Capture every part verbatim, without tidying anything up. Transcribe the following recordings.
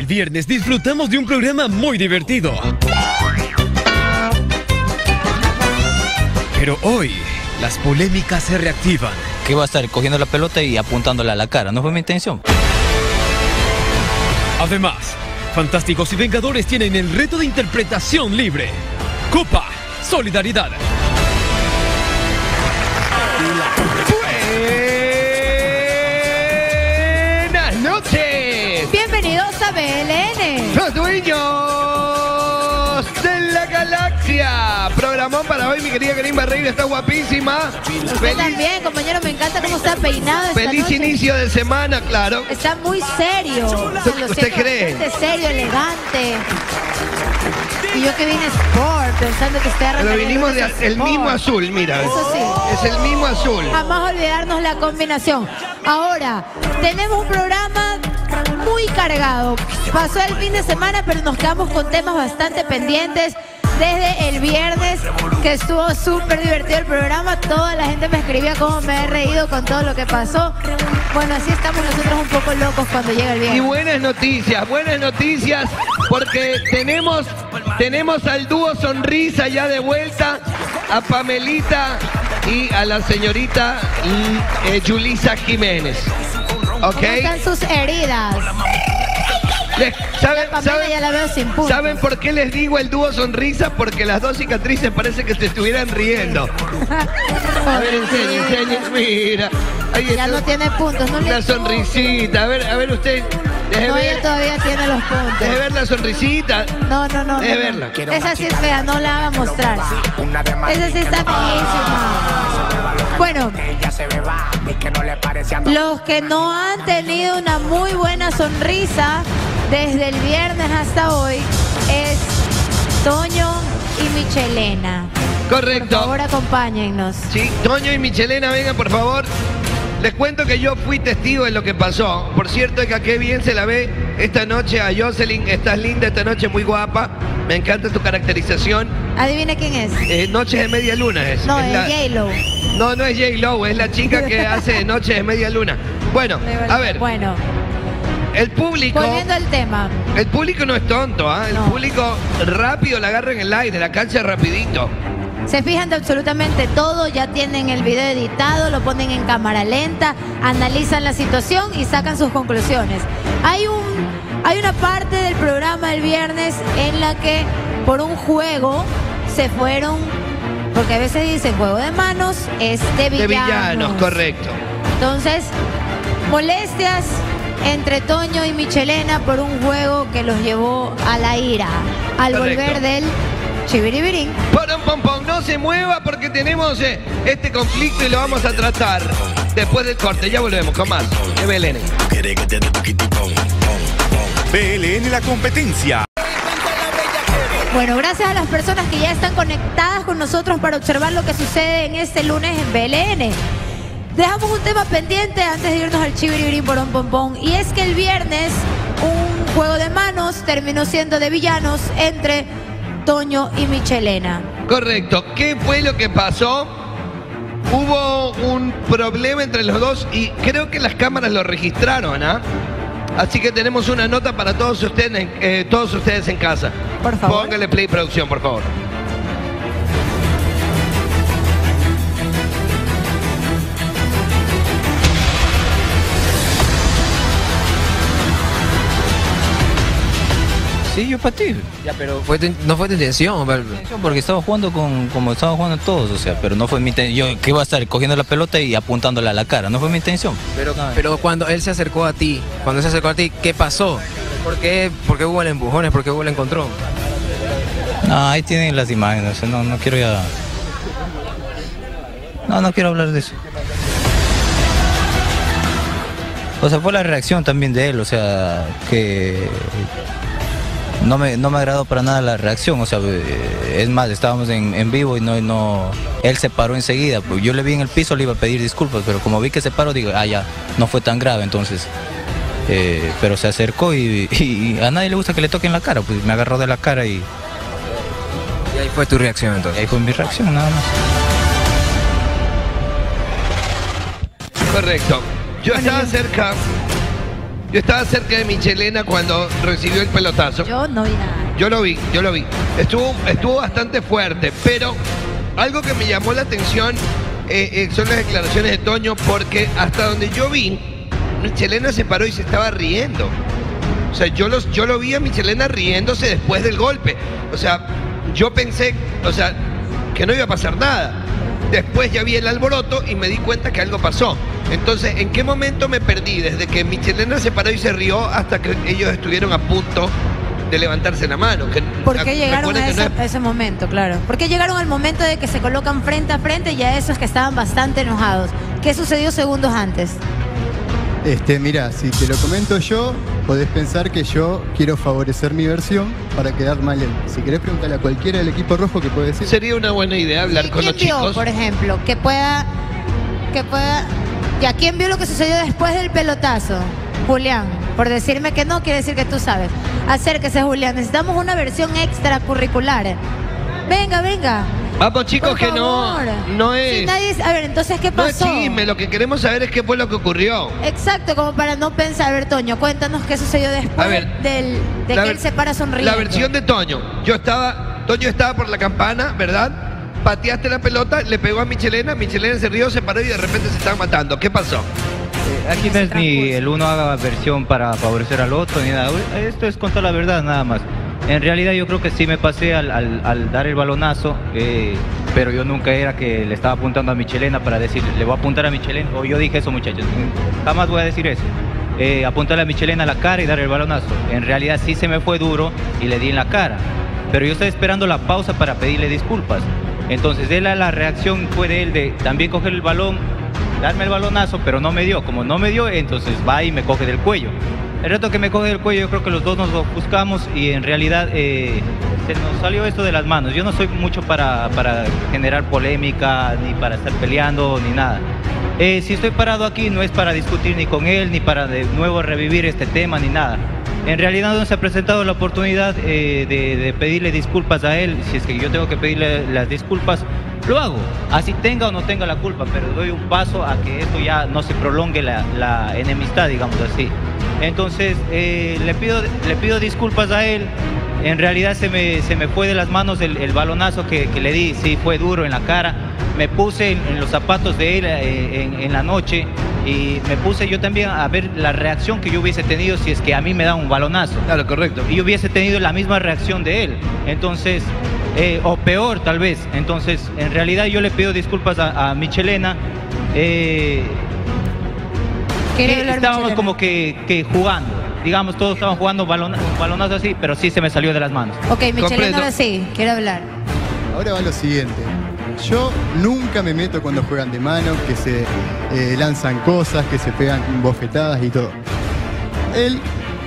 viernes disfrutamos de un programa muy divertido. Pero hoy, las polémicas se reactivan. Que iba a estar cogiendo la pelota y apuntándola a la cara, no fue mi intención. Además, Fantásticos y Vengadores tienen el reto de interpretación libre. Copa Solidaridad. Buenas noches. Bienvenidos a B L N. Los dueños de la galaxia. Programón para hoy, mi querida Karim Barreira, está guapísima. Usted Feliz, también, compañero, me encanta cómo está peinado esta feliz noche. inicio de semana, claro. Está muy serio. ¿Usted- Lo usted siento cree? bastante serio, elegante. Y yo que vine sport, pensando que usted Pero arrancaría vinimos de lunes el sport. mismo azul, mira. Eso sí. Es el mismo azul. Jamás olvidarnos la combinación. Ahora, tenemos un programa muy cargado. Pasó el fin de semana, pero nos quedamos con temas bastante pendientes. Desde el viernes, que estuvo súper divertido el programa, toda la gente me escribía cómo me he reído con todo lo que pasó. Bueno, así estamos nosotros un poco locos cuando llega el Y viernes. buenas noticias, buenas noticias, porque tenemos, tenemos al dúo Sonrisa ya de vuelta, a Pamelita y a la señorita eh, Yulisa Jiménez. ¿Ok? ¿Cómo están sus heridas? Les- ¿Saben, Pamela saben- ya la veo sin puntos. ¿Saben por qué les digo el dúo Sonrisa? Porque las dos cicatrices parece que se estuvieran riendo. A ver, enseñen, enseñen, mira. Ahí Ya está no tiene puntos, no le una sonrisita. A ver, a ver usted. Deje No, ella ver, todavía tiene los puntos. deje ver la sonrisita. No, no, no. Deje no, no. verla. Esa sí es fea, no la haga mostrar. Esa sí está bellísima. Bueno, los que no han tenido una muy buena sonrisa desde el viernes hasta hoy es Toño y Michelena. Por Correcto. favor, acompáñennos. Sí, Toño y Michelena, vengan por favor. Les cuento que yo fui testigo de lo que pasó. Por cierto, que qué bien se la ve esta noche a Jocelyn. Estás linda esta noche, muy guapa. Me encanta tu caracterización. Adivine quién es. Eh, Noches de Media Luna es. No, Es es la- J-Lo. No, no es J-Lo, es la chica que hace Noches de Media Luna. Bueno, a ver, Bueno, el público... volviendo al tema. El público no es tonto, ¿ah? El No. público rápido la agarra en el aire, la cancha rapidito. Se fijan de absolutamente todo, ya tienen el video editado, lo ponen en cámara lenta, analizan la situación y sacan sus conclusiones. Hay un, hay una parte del programa el viernes en la que por un juego se fueron, porque a veces dicen juego de manos, es de De villanos. villanos, correcto. Entonces, molestias entre Toño y Michelena por un juego que los llevó a la ira, al Correcto. volver del chiviribirín. Porón, pom, pom, no se mueva porque tenemos eh, este conflicto y lo vamos a tratar después del corte. Ya volvemos con más de B L N. B L N La Competencia. Bueno, gracias a las personas que ya están conectadas con nosotros para observar lo que sucede en este lunes en B L N. Dejamos un tema pendiente antes de irnos al chiviribirín porón pom pom, y es que el viernes un juego de manos terminó siendo de villanos entre Toño y Michelena. Correcto. ¿Qué fue lo que pasó? Hubo un problema entre los dos y creo que las cámaras lo registraron, ¿ah? Así que tenemos una nota para todos ustedes, eh, todos ustedes en casa. Por favor. Póngale play producción, por favor. Sí, yo para ti. Ya, pero fue tu- no fue tu intención, Val- Porque estaba jugando con, como estaban jugando todos, o sea, pero no fue mi intención. Yo que iba a estar cogiendo la pelota y apuntándola a la cara, no fue mi intención. pero, No, pero cuando él se acercó a ti, cuando él se acercó a ti, ¿qué pasó? ¿Por qué, por qué hubo el empujones? ¿Por qué hubo el encontrón? no, ahí tienen las imágenes, o sea, no, no quiero ya. No, no quiero hablar de eso. O sea, fue la reacción también de él, o sea, que no me, no me agradó para nada la reacción, o sea, eh, es más, estábamos en, en vivo y no, no, él se paró enseguida, pues yo le vi en el piso, le iba a pedir disculpas, pero como vi que se paró, digo, ah, ya, no fue tan grave, entonces, eh, pero se acercó y, y- y a nadie le gusta que le toquen la cara, pues me agarró de la cara y, Y ahí fue tu reacción y entonces. ahí fue mi reacción, nada más. Correcto. Yo estaba cerca Yo estaba cerca de Michelena cuando recibió el pelotazo. Yo no vi nada. Yo lo vi, yo lo vi. Estuvo, estuvo bastante fuerte, pero algo que me llamó la atención eh, eh, son las declaraciones de Toño, porque hasta donde yo vi, Michelena se paró y se estaba riendo. O sea, yo, los, yo lo vi a Michelena riéndose después del golpe. O sea, yo pensé, o sea, que no iba a pasar nada. Después ya vi el alboroto y me di cuenta que algo pasó. Entonces, ¿en qué momento me perdí? Desde que Michelena se paró y se rió hasta que ellos estuvieron a punto de levantarse la mano. Que, ¿Por qué llegaron a ese, no es... a ese momento, claro? ¿Por qué llegaron al momento de que se colocan frente a frente y a esos que estaban bastante enojados? ¿Qué sucedió segundos antes? Este, mira, si te lo comento yo, podés pensar que yo quiero favorecer mi versión para quedar mal él. Si querés preguntarle a cualquiera del equipo rojo que puede decir. Sería una buena idea hablar ¿Y con quién los vio, chicos. por ejemplo, que pueda, que pueda... ¿Ya quién vio lo que sucedió después del pelotazo? Julián, por decirme que no, quiere decir que tú sabes. Acérquese, Julián, necesitamos una versión extracurricular. Venga, venga. Vamos, chicos, Por que no, favor. no es... Si nadie... A ver, entonces, ¿qué No es pasó? chisme, lo que queremos saber es qué fue lo que ocurrió. Exacto, como para no pensar. A ver, Toño, cuéntanos qué sucedió después A ver, del, de la que ver- él se para sonriendo. La versión de Toño. Yo estaba, Toño estaba por la campana, ¿verdad? Pateaste la pelota, le pegó a Michelena, Michelena se rió, se paró y de repente se estaban matando. ¿Qué pasó? Aquí no es ni el uno haga versión para favorecer al otro ni nada. Esto es contar la verdad nada más. En realidad yo creo que sí me pasé al, al- al dar el balonazo, eh, pero yo nunca era que le estaba apuntando a Michelena para decir, le voy a apuntar a Michelena, o yo dije eso, muchachos, jamás voy a decir eso. Eh, apuntarle a Michelena a la cara y dar el balonazo. En realidad sí se me fue duro y le di en la cara, pero yo estaba esperando la pausa para pedirle disculpas. Entonces él, la reacción fue de él de también coger el balón, darme el balonazo, pero no me dio. Como no me dio, entonces va y me coge del cuello. El rato que me coge del cuello, yo creo que los dos nos ofuscamos y en realidad eh, se nos salió esto de las manos. Yo no soy mucho para, para generar polémica, ni para estar peleando, ni nada. Eh, si estoy parado aquí no es para discutir ni con él, ni para de nuevo revivir este tema, ni nada. En realidad no se ha presentado la oportunidad eh, de, de pedirle disculpas a él. Si es que yo tengo que pedirle las disculpas, lo hago. Así tenga o no tenga la culpa, pero doy un paso a que esto ya no se prolongue la, la enemistad, digamos así. Entonces eh, le, pido, le pido disculpas a él. En realidad se me, se me fue de las manos el, el balonazo que, que le di. Sí, fue duro en la cara. Me puse en, en los zapatos de él eh, en, en la noche y me puse yo también a ver la reacción que yo hubiese tenido si es que a mí me da un balonazo. Claro, correcto. Y yo hubiese tenido la misma reacción de él. Entonces, eh, o peor tal vez. Entonces, en realidad yo le pido disculpas a, a Michelena. Eh, ¿Quiere que hablar estábamos Michelena? como que, que jugando. Digamos, todos estaban jugando balon, un balonazo así, pero sí se me salió de las manos. Ok, Michelena, Comprendo. ahora sí, quiero hablar. Ahora va lo siguiente. Yo nunca me meto cuando juegan de mano, que se eh, lanzan cosas, que se pegan bofetadas y todo. Él,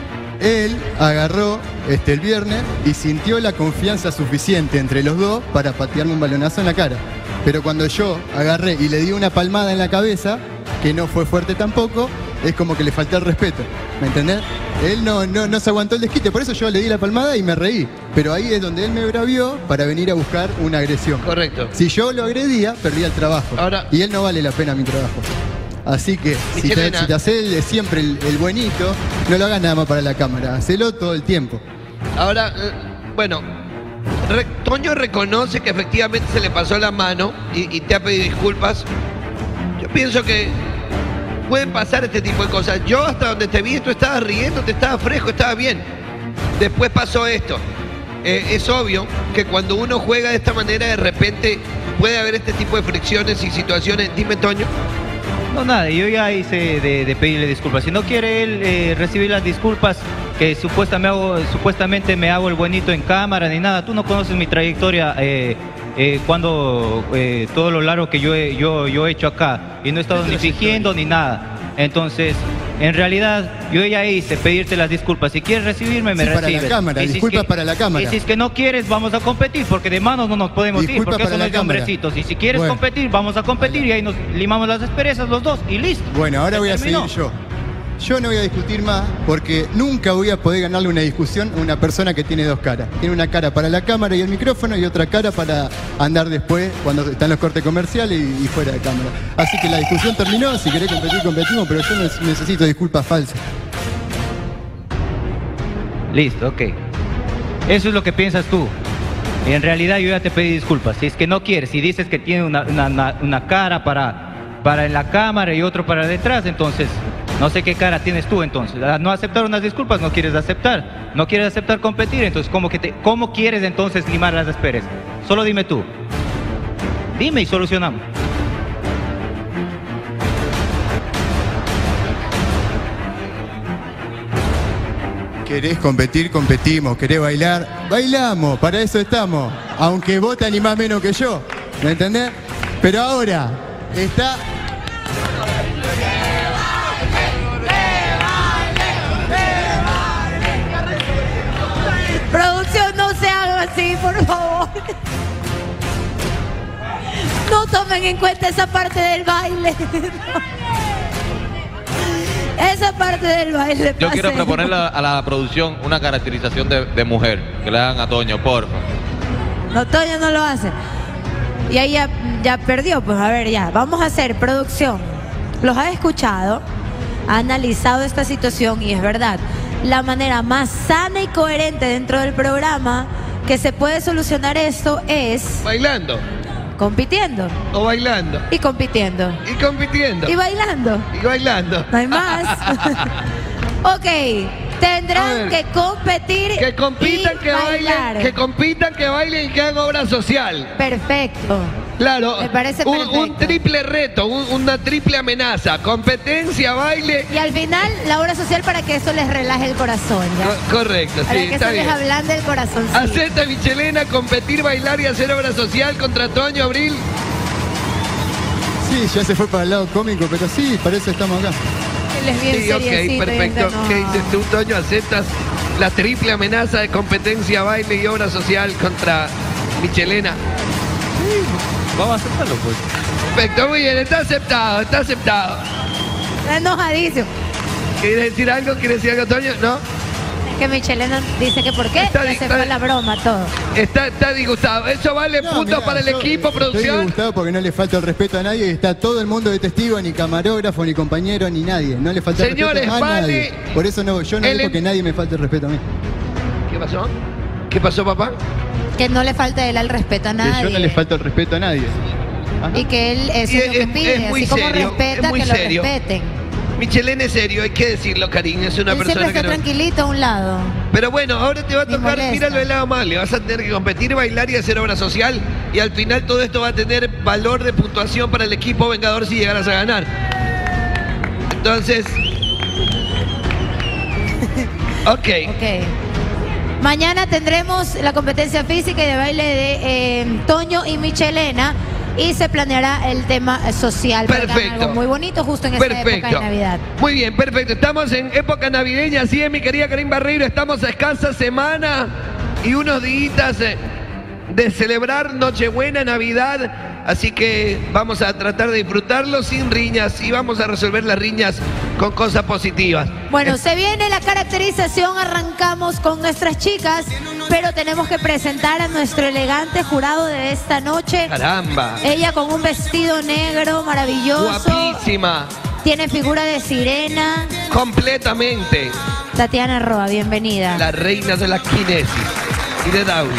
él agarró este, el viernes y sintió la confianza suficiente entre los dos para patearme un balonazo en la cara. Pero cuando yo agarré y le di una palmada en la cabeza, que no fue fuerte tampoco, es como que le falté el respeto, ¿me entendés? Él no, no, no se aguantó el desquite, por eso yo le di la palmada y me reí. Pero ahí es donde él me bravió para venir a buscar una agresión. Correcto. Si yo lo agredía, perdía el trabajo. Ahora- y él no vale la pena mi trabajo. Así que, si te, Michelena. si te haces el- siempre el, el buenito, no lo hagas nada más para la cámara, hacelo todo el tiempo. Ahora, eh, bueno, Re- Toño reconoce que efectivamente se le pasó la mano y, y te ha pedido disculpas. Yo pienso que pueden pasar este tipo de cosas. Yo hasta donde te vi, tú estabas riendo, te estabas fresco, estabas bien. Después pasó esto. Eh, es obvio que cuando uno juega de esta manera, de repente puede haber este tipo de fricciones y situaciones. Dime, Toño. No, nada, yo ya hice de, de pedirle disculpas. Si no quiere él eh, recibir las disculpas, que supuesta me hago, supuestamente me hago el buenito en cámara ni nada. Tú no conoces mi trayectoria eh, eh, cuando eh, todo lo largo que yo he, yo, yo he hecho acá y no he estado ni fingiendo ni nada. Entonces, en realidad, yo ya hice pedirte las disculpas. Si quieres recibirme, me Sí, para la recibes. cámara, Y si es disculpas que- para la cámara. Y si es que no quieres, vamos a competir, porque de manos no nos podemos ir, Disculpa porque para eso no la es de cámara. hombrecitos. Y si quieres Bueno. competir, vamos a competir y ahí nos limamos las asperezas los dos y listo. Bueno, ahora Se voy a terminó. seguir yo. Yo no voy a discutir más porque nunca voy a poder ganarle una discusión a una persona que tiene dos caras. Tiene una cara para la cámara y el micrófono y otra cara para andar después cuando están los cortes comerciales y, y fuera de cámara. Así que la discusión terminó. Si querés competir, competimos, pero yo no necesito disculpas falsas. Listo, ok. Eso es lo que piensas tú. Y en realidad yo ya te pedí disculpas. Si es que no quieres, si dices que tiene una, una, una, una cara para, para en la cámara y otro para detrás, entonces no sé qué cara tienes tú entonces. A no aceptar unas disculpas, no quieres aceptar. No quieres aceptar competir, entonces ¿cómo, que te, cómo quieres entonces limar las asperezas? Solo dime tú. Dime y solucionamos. ¿Querés competir? Competimos. ¿Querés bailar? Bailamos. Para eso estamos. Aunque vos te animás menos que yo. ¿Me entendés? Pero ahora está... Producción, no se haga así, por favor. No tomen en cuenta esa parte del baile. Esa parte del baile. Yo quiero pasemos. proponerle a, a la producción una caracterización de, de mujer. Que le hagan a Toño, porfa. No, Toño no lo hace. Y ahí ya, ya perdió, pues a ver, ya. Vamos a hacer producción. Los ha escuchado, ha analizado esta situación y es verdad. La manera más sana y coherente dentro del programa que se puede solucionar esto es... Bailando. Compitiendo. O bailando. Y compitiendo. Y compitiendo. Y bailando. Y bailando. No hay más. Ok. Tendrán que competir. Que compitan, y que bailar. bailen. Que compitan, que bailen y que hagan obra social. Perfecto. Claro. Me parece un, perfecto. un triple reto, un- una triple amenaza. Competencia, baile. Y al final, la obra social para que eso les relaje el corazón, ¿ya? Co- correcto, Para sí, que está eso les bien. ablande el corazón. ¿Acepta Michelena competir, bailar y hacer obra social contra Toño Abril? Sí, ya se fue para el lado cómico, pero sí, para eso estamos acá. Él es bien Sí, ok, seriecito, perfecto. bien ¿Qué que no. dices tú, Toño? ¿Aceptas la triple amenaza de competencia, baile y obra social contra Michelena? Vamos a aceptarlo, pues. Perfecto, muy bien, está aceptado, está aceptado. Está enojadísimo. ¿Quieres decir algo? ¿Quieres decir algo, Toño? ¿No? Es que Michelena dice que por qué Está ya di- se está fue di- la broma, todo. Está, está disgustado. Eso vale No, puntos mirá, para el yo equipo, Estoy producción. disgustado porque no le falta el respeto a nadie y está todo el mundo de testigo, ni camarógrafo, ni compañero, ni nadie. No le falta el Señores, respeto a vale nadie. Por eso no, yo no el dejo em- que nadie me falte el respeto a mí. ¿Qué pasó? ¿Qué pasó, papá? Que no le falte a él el respeto a Que nadie. yo no le falto el respeto a nadie. Ajá. Y que él eso Y es lo que es- pide. es muy Así como serio, respeta, es muy que lo serio. respeten. Michelena es serio, hay que decirlo, cariño. Es una Él siempre persona está que no... tranquilito a un lado. Pero bueno, ahora te va a Ni tocar, molesta. míralo del lado mal, le vas a tener que competir, bailar y hacer obra social. Y al final todo esto va a tener valor de puntuación para el equipo vengador si llegaras a ganar. Entonces... Ok. Ok. Mañana tendremos la competencia física y de baile de eh, Toño y Michelena y se planeará el tema eh, social. para que hagan Perfecto. algo muy bonito justo en esta época de Perfecto. Navidad. Muy bien, perfecto. Estamos en época navideña, así es, mi querida Karim Barreiro. Estamos a escasa semana y unos días eh, de celebrar Nochebuena, Navidad. Así que vamos a tratar de disfrutarlo sin riñas y vamos a resolver las riñas con cosas positivas. Bueno, se viene la caracterización, arrancamos con nuestras chicas, pero tenemos que presentar a nuestro elegante jurado de esta noche. Caramba. Ella con un vestido negro maravilloso, Guapísima. tiene figura de sirena. Completamente. Tatiana Roa, bienvenida. La reina de la kinesis y de Download.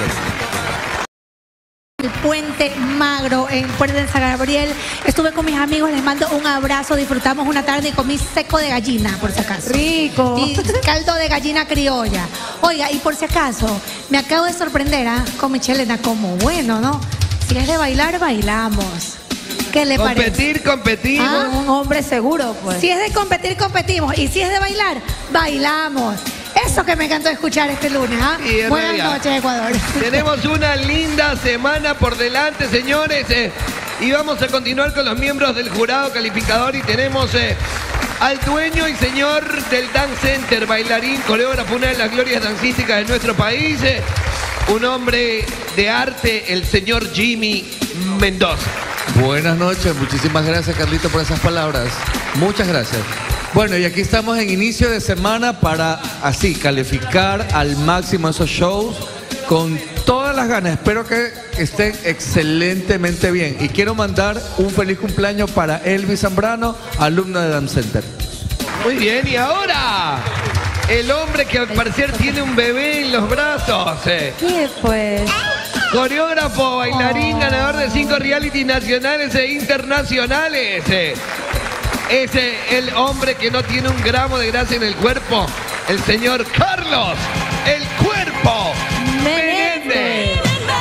El Puente Magro en Puente de San Gabriel. Estuve con mis amigos, les mando un abrazo, disfrutamos una tarde y comí seco de gallina, por si acaso. Rico. Y caldo de gallina criolla. Oiga, y por si acaso, me acabo de sorprender ¿ah? con Michelena, como bueno, ¿no? Si es de bailar, bailamos. ¿Qué le parece? Competir, competimos. Ah, Un hombre seguro, pues. Si es de competir, competimos. Y si es de bailar, bailamos. Eso que me encantó escuchar este lunes, ¿ah? Sí, en Buenas realidad. noches, Ecuador. Tenemos una linda semana por delante, señores. eh, y vamos a continuar con los miembros del jurado calificador. Y tenemos eh, al dueño y señor del Dance Center, bailarín, coreógrafo, una de las glorias dancísticas de nuestro país. eh, un hombre de arte, el señor Jimmy Mendoza. Buenas noches, muchísimas gracias Carlito por esas palabras. Muchas gracias. Bueno, y aquí estamos en inicio de semana para así calificar al máximo esos shows con todas las ganas. Espero que estén excelentemente bien. Y quiero mandar un feliz cumpleaños para Elvis Zambrano, alumno de Dance Center. Muy bien, y ahora El hombre que al parecer tiene un bebé en los brazos. eh. ¿Qué pues? Coreógrafo, bailarín, ganador de cinco reality nacionales e internacionales. eh. Es eh, el hombre que no tiene un gramo de grasa en el cuerpo. El señor Carlos, el cuerpo Menéndez.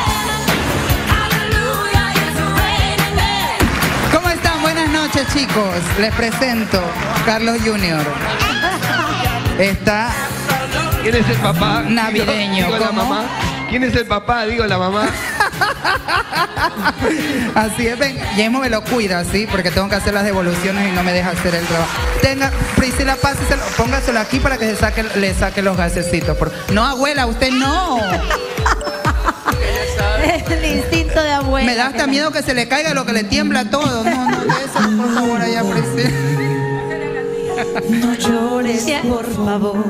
¿Cómo están? Buenas noches, chicos. Les presento Carlos junior Está ¿Quién es el papá? navideño. Digo, digo la ¿Cómo? mamá. ¿Quién es el papá? Digo la mamá. Así es, ven, Yemo me lo cuida, ¿sí? Porque tengo que hacer las devoluciones y no me deja hacer el trabajo. Tenga, Priscila, páseselo, póngaselo aquí para que se saque, le saque los gasecitos. Por... No, abuela, usted no. Es el instinto de abuela. Me da hasta miedo que se le caiga lo que le tiembla todo. No, no, eso, por favor, allá, Priscila. No llores, por favor.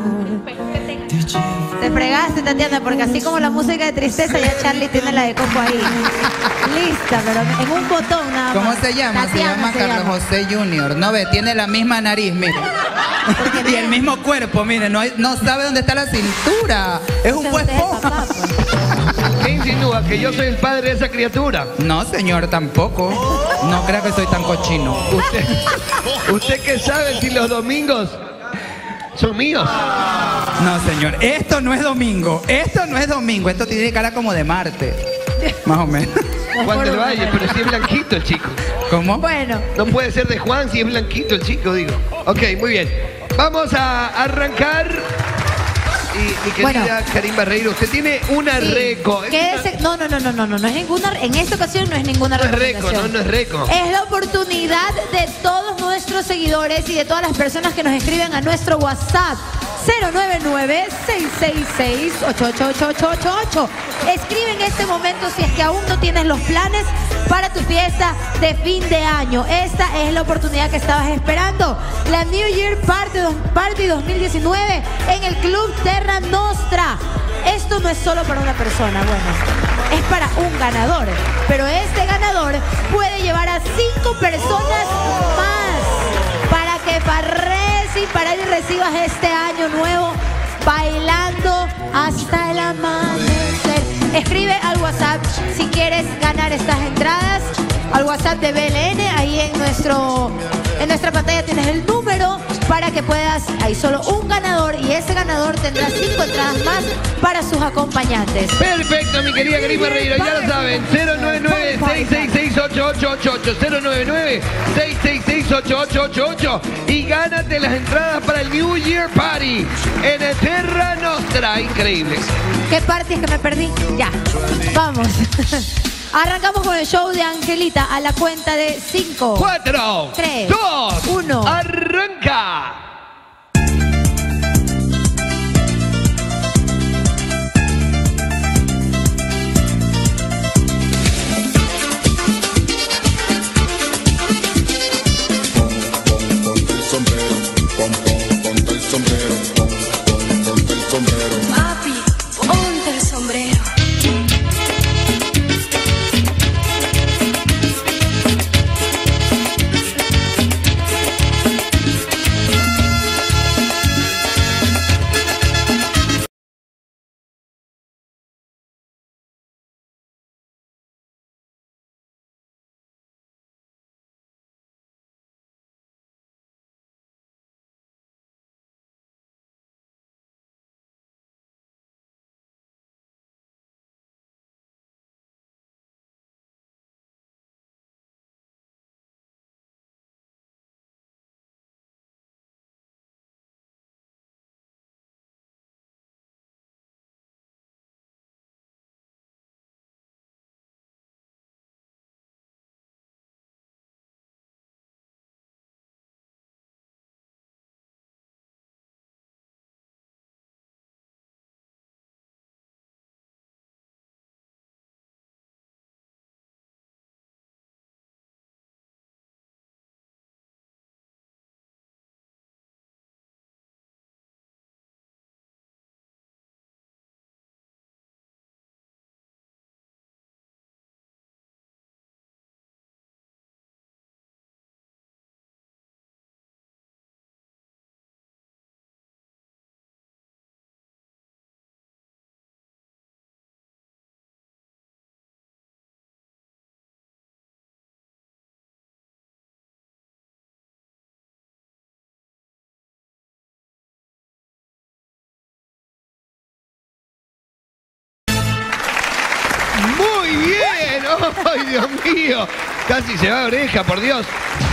Te fregaste, Tatiana, porque así como la música de tristeza, ya Charlie tiene la de Coco ahí. Lista, pero en un botón nada más. ¿Cómo se llama? Tatiana se llama se Carlos llama. José junior No ve, tiene la misma nariz, mire. Y el mismo cuerpo, mire, no, hay- no sabe dónde está la cintura. Es un Usted es huevo. papá, pues. ¿Qué insinúa? ¿Que yo soy el padre de esa criatura? No, señor, tampoco. No crea que soy tan cochino. ¿Usted, ¿Usted qué sabe si los domingos son míos? No, señor, esto no es domingo. Esto no es domingo. Esto tiene cara como de martes. Más o menos. Juan del Valle, pero si es blanquito el chico. ¿Cómo? Bueno, No puede ser de Juan si es blanquito el chico, digo. Ok, muy bien. Vamos a arrancar. Y mi querida Bueno. Karim Barreiro, usted tiene una sí. reco. Quédese- No, no, no, no, no, no, no es ninguna. En esta ocasión no es ninguna No es reco, recomendación. no, no es reco. Es la oportunidad de todos nuestros seguidores y de todas las personas que nos escriben a nuestro WhatsApp cero nueve nueve, seis seis seis, ocho ocho ocho ocho ocho ocho. Escribe en este momento si es que aún no tienes los planes para tu fiesta de fin de año. Esta es la oportunidad que estabas esperando. La New Year Party, Party dos mil diecinueve en el Club Terra Nostra. Esto no es solo para una persona, bueno, es para un ganador. Pero este ganador puede llevar a cinco personas más para que farres y para que recibas este año nuevo bailando hasta el amanecer. Escribe al WhatsApp si quieres ganar estas entradas, al WhatsApp de B L N, ahí en nuestro en nuestra pantalla tienes el número para que puedas, hay solo un ganador y ese ganador tendrá cinco entradas más para sus acompañantes. Perfecto, mi querida Karim Barreiro, ya lo saben, cero nueve nueve, seis seis seis, ocho ocho ocho ocho, cero nueve nueve, seis seis seis, ocho ocho ocho ocho y gánate las entradas para el New Year Party en el Terra Nostra, increíble. ¿Qué parte es que me perdí? Ya, vamos. Arrancamos con el show de Angelita a la cuenta de cinco, cuatro, tres, dos, uno. arranca. Papi, ponte el sombrero. ¡Ay, Dios mío! Casi se va de oreja, por Dios.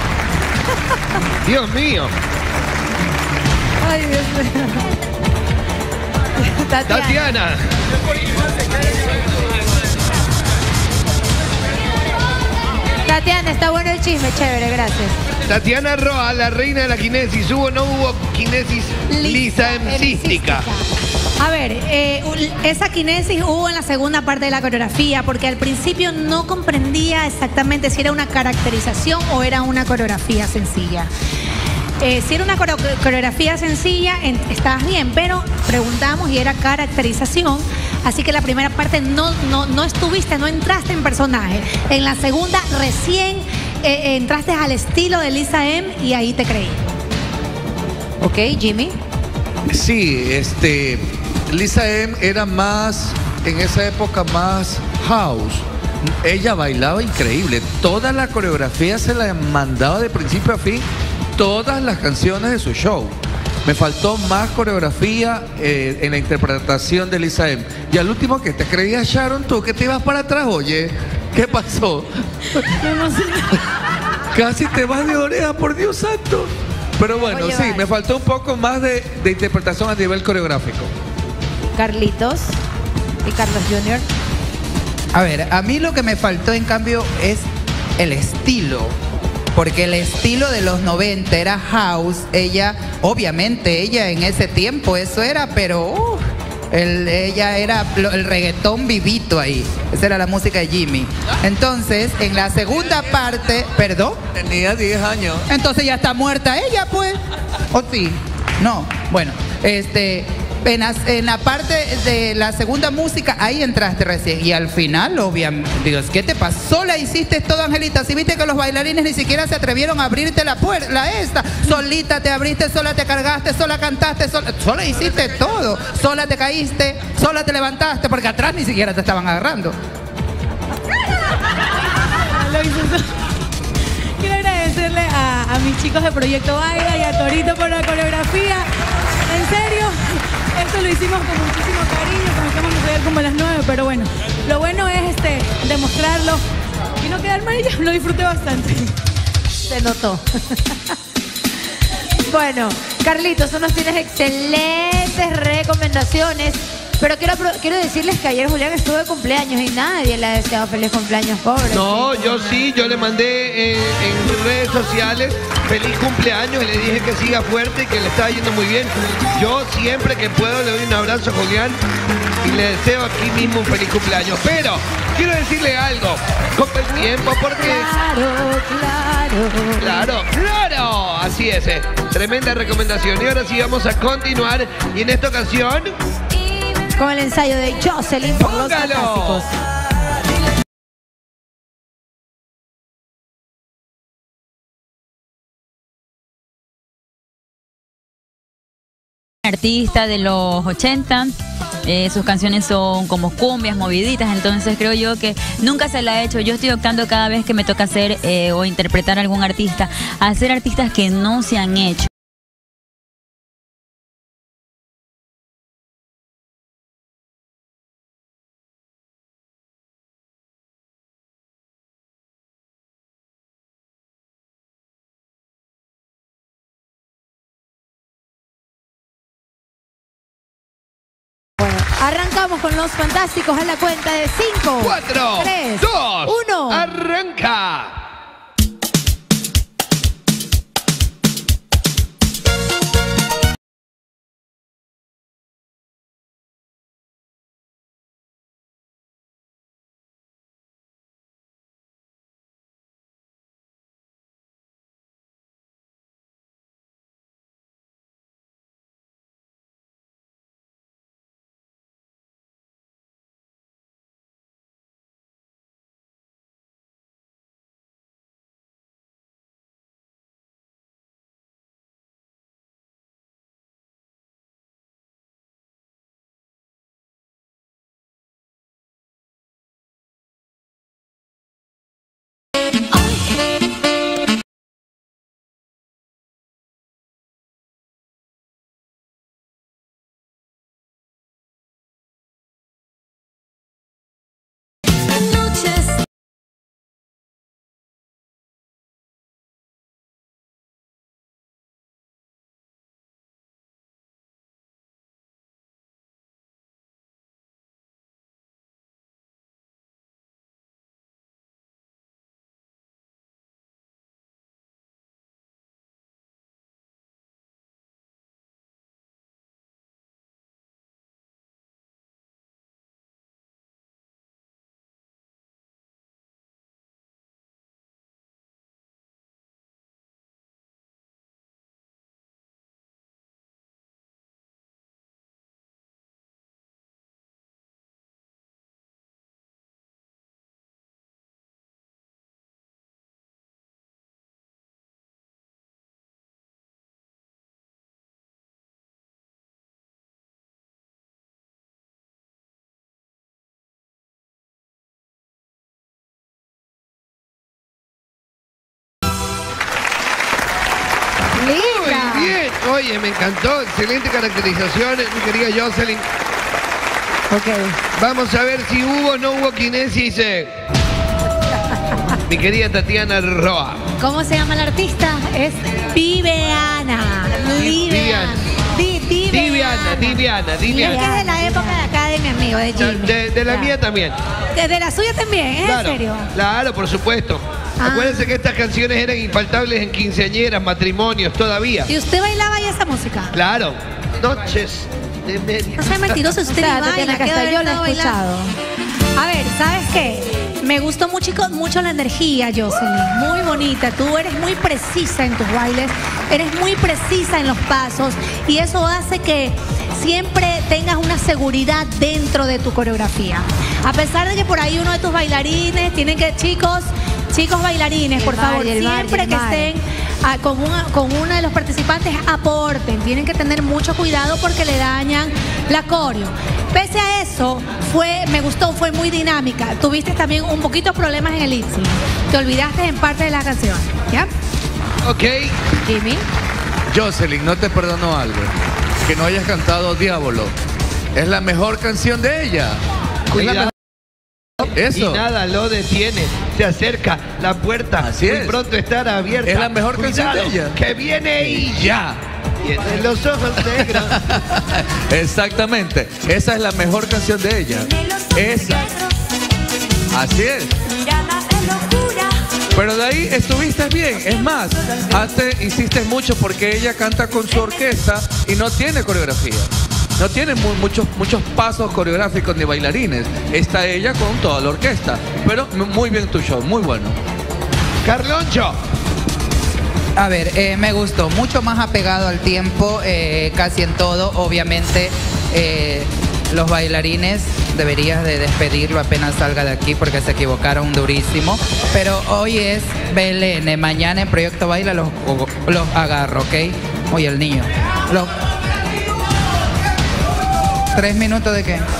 Dios mío. Ay, Dios mío. Tatiana. Tatiana. Tatiana, está bueno el chisme, chévere, gracias. Tatiana Roa, la reina de la kinesis. ¿Hubo o no hubo kinesis lisa hemcística? A ver, eh, esa kinesis hubo en la segunda parte de la coreografía, porque al principio no comprendía exactamente si era una caracterización o era una coreografía sencilla. Eh, si era una core- coreografía sencilla, en- estabas bien, pero preguntamos y era caracterización, así que la primera parte no, no, no estuviste, no entraste en personaje. En la segunda recién eh, entraste al estilo de Lisa M y ahí te creí. Ok, Jimmy. Sí, este, Lisa M era más, en esa época más house. Ella bailaba increíble. Toda la coreografía se la mandaba de principio a fin, todas las canciones de su show. Me faltó más coreografía eh, en la interpretación de Lisa M. Y al último, que te creías, Sharon, tú que te ibas para atrás, oye, ¿qué pasó? Casi te vas de oreja, por Dios santo. Pero bueno, Oye, sí, vale. me faltó un poco más de, de interpretación a nivel coreográfico. Carlitos y Carlos junior A ver, a mí lo que me faltó en cambio es el estilo. Porque el estilo de los noventa era house. Ella, obviamente, ella en ese tiempo, eso era, pero uh, el- ella era lo- el reggaetón vivito ahí. Esa era la música de Jimmy. Entonces, en la segunda parte, ¿perdón? Tenía diez años. Entonces ya está muerta ella, pues. ¿O sí? No. Bueno, este, en la, en la parte de la segunda música, ahí entraste recién. Y al final, obviamente, Dios, ¿qué te pasó? Sola hiciste todo, Angelita. Si viste que los bailarines ni siquiera se atrevieron a abrirte la puerta, la esta. Solita te abriste, sola te cargaste, sola cantaste, sola, sola hiciste todo. Sola te caíste, sola te levantaste, porque atrás ni siquiera te estaban agarrando. Lo hizo solo. Quiero agradecerle a, a mis chicos de Proyecto Baila y a Torito por la coreografía. En serio, esto lo hicimos con muchísimo cariño, comenzamos a ensayar como a las nueve, pero bueno, lo bueno es este demostrarlo y no quedar mal, y ya lo disfruté bastante. Se notó. Bueno, Carlitos, tú nos tienes excelentes recomendaciones. Pero quiero, apro- quiero decirles que ayer Julián estuvo de cumpleaños y nadie le ha deseado feliz cumpleaños, pobre. No, yo sí, yo le mandé en, en redes sociales feliz cumpleaños y le dije que siga fuerte y que le está yendo muy bien. Yo siempre que puedo le doy un abrazo a Julián y le deseo aquí mismo un feliz cumpleaños. Pero quiero decirle algo, con el tiempo, porque... Claro, claro. Claro, claro, así es, eh. Tremenda recomendación. Y ahora sí vamos a continuar y en esta ocasión... Con el ensayo de Jocelyn por los ¡Póngalo! fantásticos. Artista de los ochenta, eh, sus canciones son como cumbias, moviditas, entonces creo yo que nunca se la ha hecho. Yo estoy optando cada vez que me toca hacer eh, o interpretar a algún artista, a hacer artistas que no se han hecho. Arrancamos con los fantásticos a la cuenta de cinco, cuatro, tres, dos, uno. arranca. Oye, me encantó. Excelente caracterización, mi querida Jocelyn. Ok. Vamos a ver si hubo o no hubo kinesis. eh. Mi querida Tatiana Roa. ¿Cómo se llama la artista? Es Viviana. Viviana. Di- Diviana, Diviana, Y es Diviana. que es de la época de acá de mi amigo, de Jimmy. De, de la Ya. mía también. De, de la suya también, ¿es Claro, en serio? claro, por supuesto. Ah. Acuérdense que estas canciones eran infaltables en quinceañeras, matrimonios, todavía. ¿Y usted bailaba ya esa música? Claro. Noches de media. No sea mentiroso, usted O sea, ni Tatiana baila, ¿qué Castelló haber la he estado bailando? escuchado. A ver, ¿sabes qué? Me gustó mucho, mucho la energía, Jocelyn. Muy bonita. Tú eres muy precisa en tus bailes, eres muy precisa en los pasos y eso hace que siempre tengas una seguridad dentro de tu coreografía. A pesar de que por ahí uno de tus bailarines tienen que, chicos, chicos bailarines, El por bar, favor, el bar, siempre el que bar. estén ah, con, una, con uno de los participantes, aporten. Tienen que tener mucho cuidado porque le dañan la coreo. Pese a eso, fue, me gustó, fue muy dinámica. Tuviste también un poquito problemas en el lip sync. Te olvidaste en parte de la canción, ¿ya? Ok. Jimmy. Jocelyn, no te perdono algo. Que no hayas cantado Diablo. Es la mejor canción de ella. Es la Cuidado. mejor- Eso. Y nada lo detiene. Se acerca la puerta. Así Muy es. pronto estará abierta. Es la mejor canción de Cuidado, ella. Que viene y ya. Tiene los ojos negros. Exactamente. Esa es la mejor canción de ella. Esa. Así es. Pero de ahí estuviste bien. Es más, antes hiciste mucho porque ella canta con su orquesta y no tiene coreografía. No tiene mu- muchos, muchos pasos coreográficos ni bailarines. Está ella con toda la orquesta. Pero m- muy bien tu show, muy bueno. Carloncho. A ver, eh, me gustó, mucho más apegado al tiempo, eh, casi en todo. Obviamente, eh, los bailarines deberías de despedirlo apenas salga de aquí porque se equivocaron durísimo. Pero hoy es Belén, mañana en Proyecto Baila los, los agarro, ¿ok? Oye, el niño. Los... ¿Tres minutos de qué?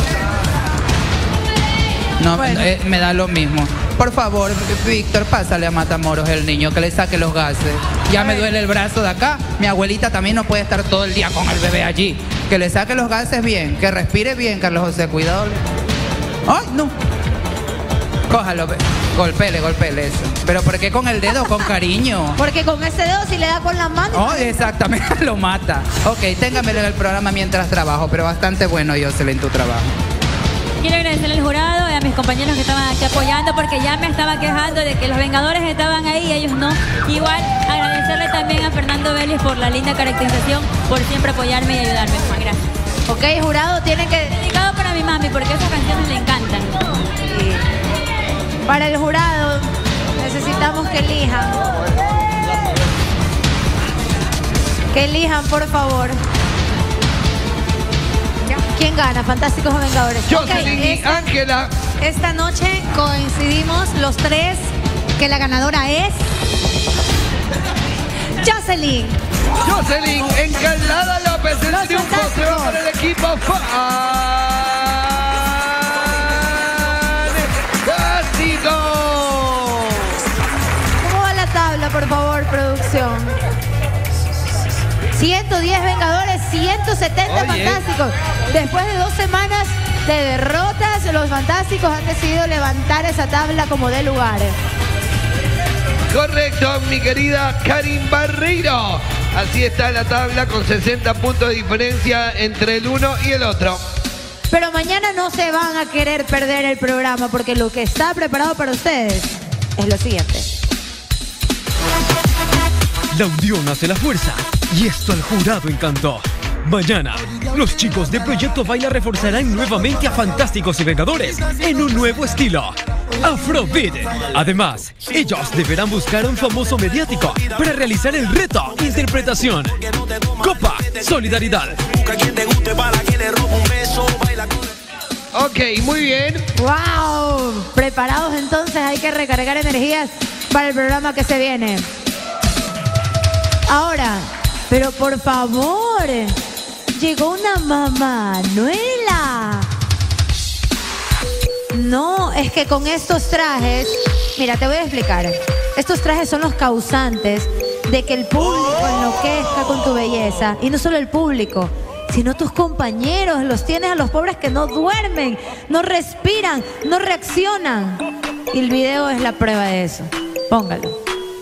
No, Bueno. eh, me da lo mismo. Por favor, Víctor, pásale a Matamoros el niño, que le saque los gases. Ya me duele el brazo de acá. Mi abuelita también no puede estar todo el día con el bebé allí. Que le saque los gases bien, que respire bien, Carlos José, cuidado. ¡Ay, no! Cójalo, ve. golpele, golpele eso. Pero ¿por qué con el dedo? Con cariño. Porque con ese dedo si le da con las manos. Oh, exactamente, lo mata. Ok, téngamelo en el programa mientras trabajo, pero bastante bueno, Jocelyn, tu trabajo. Quiero agradecerle al jurado y a mis compañeros que estaban aquí apoyando porque ya me estaba quejando de que los Vengadores estaban ahí y ellos no. Igual agradecerle también a Fernando Vélez por la linda caracterización, por siempre apoyarme y ayudarme. Gracias. Ok, jurado, tiene que... Dedicado para mi mami porque esas canciones le encantan. Para el jurado necesitamos que elijan. Que elijan, por favor. ¿Quién gana? Fantásticos o Vengadores. Jocelyn Ok, y esta- Ángela. Esta noche coincidimos los tres que la ganadora es Jocelyn. Jocelyn, Encalada López, el Los triunfo se va para el equipo fantástico. ¿Cómo va la tabla, por favor, producción? ciento diez Vengadores, ciento setenta Oye. Fantásticos. Después de dos semanas de derrotas, los Fantásticos han decidido levantar esa tabla como de lugar. Correcto, mi querida Karin Barreiro. Así está la tabla con sesenta puntos de diferencia entre el uno y el otro. Pero mañana no se van a querer perder el programa porque lo que está preparado para ustedes es lo siguiente. La unión hace la fuerza y esto al jurado encantó. Mañana, los chicos de Proyecto Baila reforzarán nuevamente a Fantásticos y Vengadores en un nuevo estilo, Afrobeat. Además, ellos deberán buscar a un famoso mediático para realizar el reto Interpretación. Copa Solidaridad. Ok, muy bien. ¡Wow! Preparados entonces, hay que recargar energías para el programa que se viene. Ahora, pero por favor, llegó una Mamanuela. No, es que con estos trajes, mira, te voy a explicar. Estos trajes son los causantes de que el público enloquezca con tu belleza. Y no solo el público, sino tus compañeros. Los tienes a los pobres que no duermen, no respiran, no reaccionan. Y el video es la prueba de eso. Póngalo.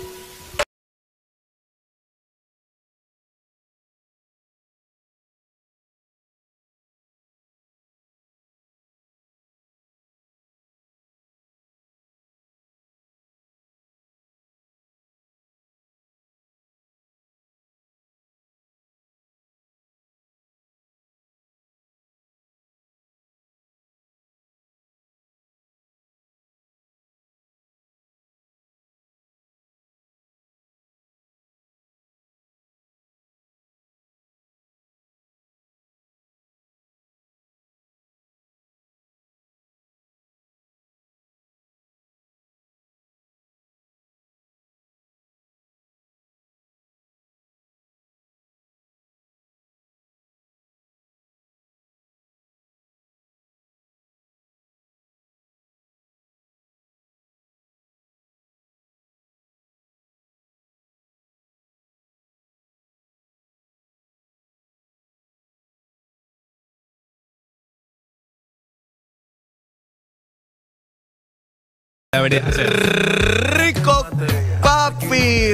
Deberías hacer. Rico papi.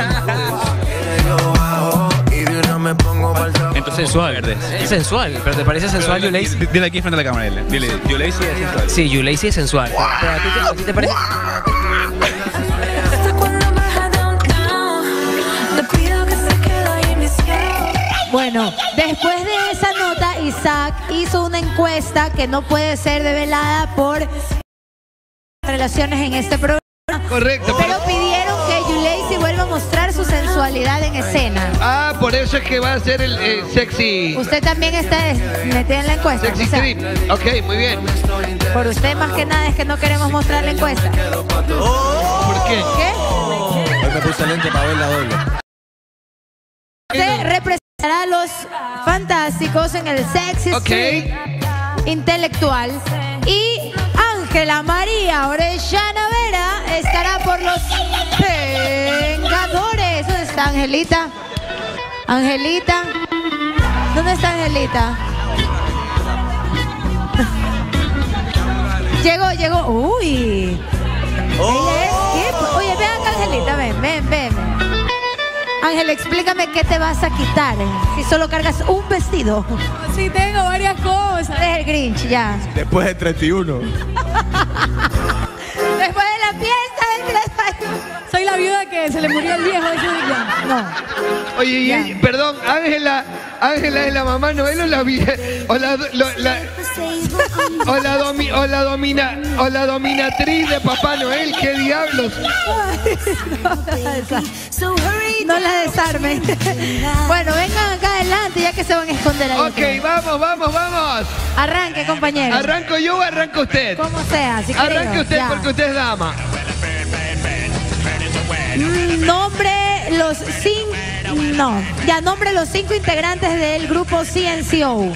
Entonces sensual. Es sensual, pero ¿te parece sensual Yulei? Dile aquí frente a la cámara, dile. Dile, Yulei sí es sensual. Sí, Yulei sí es sensual. Pero a ti te, a ti te parece. Bueno, después de esa nota, Isaac hizo una encuesta que no puede ser develada por relaciones en este programa. Correcto. Pero pidieron que Yulei vuelva a mostrar su sensualidad en escena. Ah, por eso es que va a ser el eh, sexy. Usted también está metida en la encuesta. Sexy o sea, strip. Ok, muy bien. Por usted más que nada es que no queremos mostrar la encuesta. ¿Por qué? ¿Qué? Hoy me puse lente para ver la doble. Usted representará a los fantásticos en el sexy okay. strip intelectual. Y Ángela María Orellana Vera estará por los Vengadores. ¿Dónde está Angelita? Angelita. ¿Dónde está Angelita? Llegó, llegó. Uy. Oh. Ella es, ¿qué? Oye, ven acá, Angelita, ven, ven, ven. Ángel, explícame qué te vas a quitar si solo cargas un vestido. Sí, tengo varias cosas. Es el Grinch, ya. Después del treinta y uno. Después de la fiesta del treinta y uno. Soy la viuda que se le murió el viejo ese día. No. Oye, y ella- perdón, Ángela, Ángela es la mamá Noel o la vi- o la, lo- la- o la, domi- o la domina o la dominatriz de Papá Noel, qué diablos. No la desarmen. Bueno, vengan acá adelante ya que se van a esconder ahí. Ok, vamos, vamos, vamos. Arranque, compañero. ¿Arranco yo o arranca usted? Como sea, si Arranque querido, usted ya. porque usted es dama. Mm, Nombre los cinco. No, ya nombre los cinco integrantes del grupo C N C O.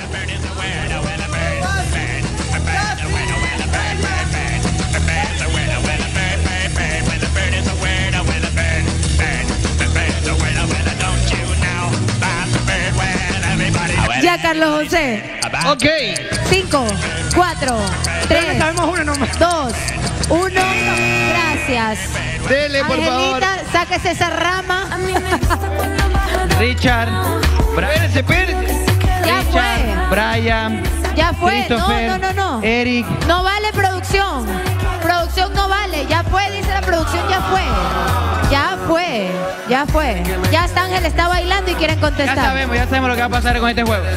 Ya, Carlos José. Ok. Cinco, cuatro, tres, dos, uno. Gracias. Dele, por favor. Angelita, sáquese esa rama. Richard. Espérese, espérese. Ya fue. Brian. Ya fue. No, Christopher, no, no, no. Eric. No vale producción. Producción no vale. Ya fue, dice la producción, ya fue. Ya fue. Ya fue. Ya está Ángel, está bailando y quieren Ya contestar. sabemos, ya sabemos lo que va a pasar con este juego.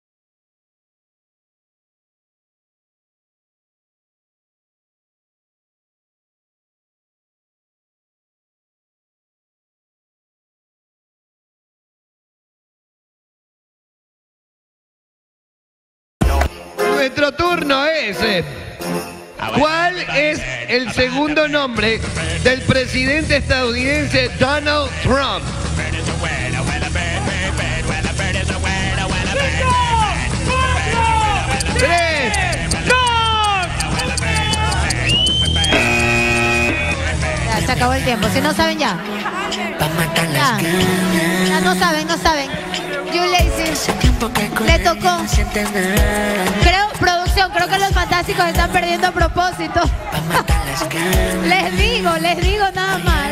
Nuestro turno es. eh, ¿Cuál es el segundo nombre del presidente estadounidense Donald Trump? Tres. Ya, se acabó el tiempo. Si no saben ya. Ya, ya no saben, no saben. You Lazy. Le tocó. Creo, producción, creo que los fantásticos están perdiendo a propósito. Les digo, les digo nada más.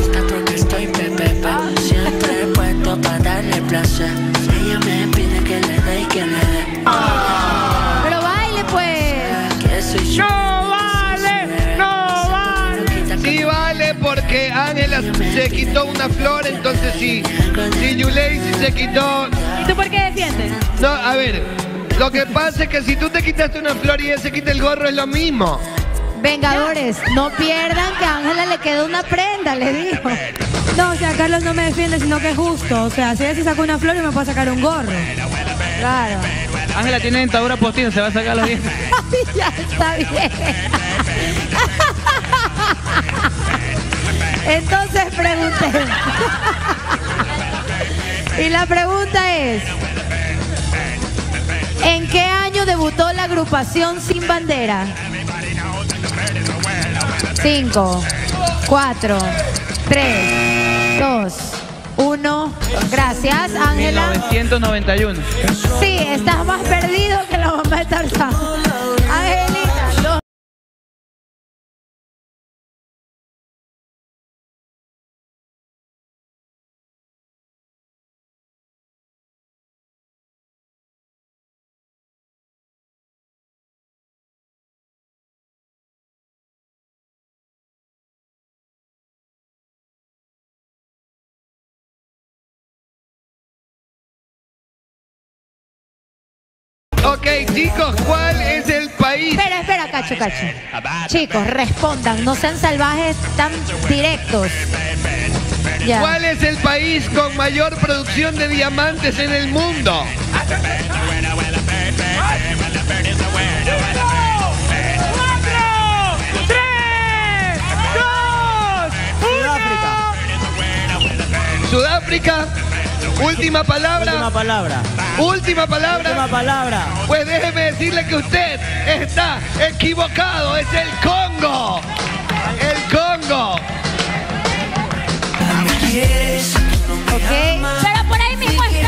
Siempre puesto para darle placer. Ella me pide que le dé y que le dé. Pero baile pues. ¡No vale! ¡No vale! Sí vale porque Ángela se quitó una flor, entonces sí. Si Yuleisi se quitó... ¿Y tú por qué defiendes? No, a ver, lo que pasa es que si tú te quitaste una flor y él se quita el gorro es lo mismo. Vengadores, no pierdan que a Ángela le quedó una prenda, le digo. No, o sea, Carlos no me defiende, sino que es justo. O sea, si ella se saca una flor, yo me puedo sacar un gorro. Claro. Ángela tiene dentadura postiza, se va a sacar los dientes. Ya está bien. Entonces pregunté. Y la pregunta es, ¿en qué año debutó la agrupación Sin Bandera? Cinco, cuatro, tres, dos, uno. Gracias, Ángela. mil novecientos noventa y uno. Sí, estás más perdido que la mamá de Tarzán. Angelita, no. Ok, chicos, ¿cuál es el país? Espera, espera, Cacho, Cacho. Chicos, respondan, no sean salvajes tan directos. Ya. ¿Cuál es el país con mayor producción de diamantes en el mundo? Sudáfrica. Última palabra. Última palabra. Última palabra. Última palabra. Pues déjeme decirle que usted está equivocado. Es el Congo. El Congo. Ok. Pero por ahí mismo está.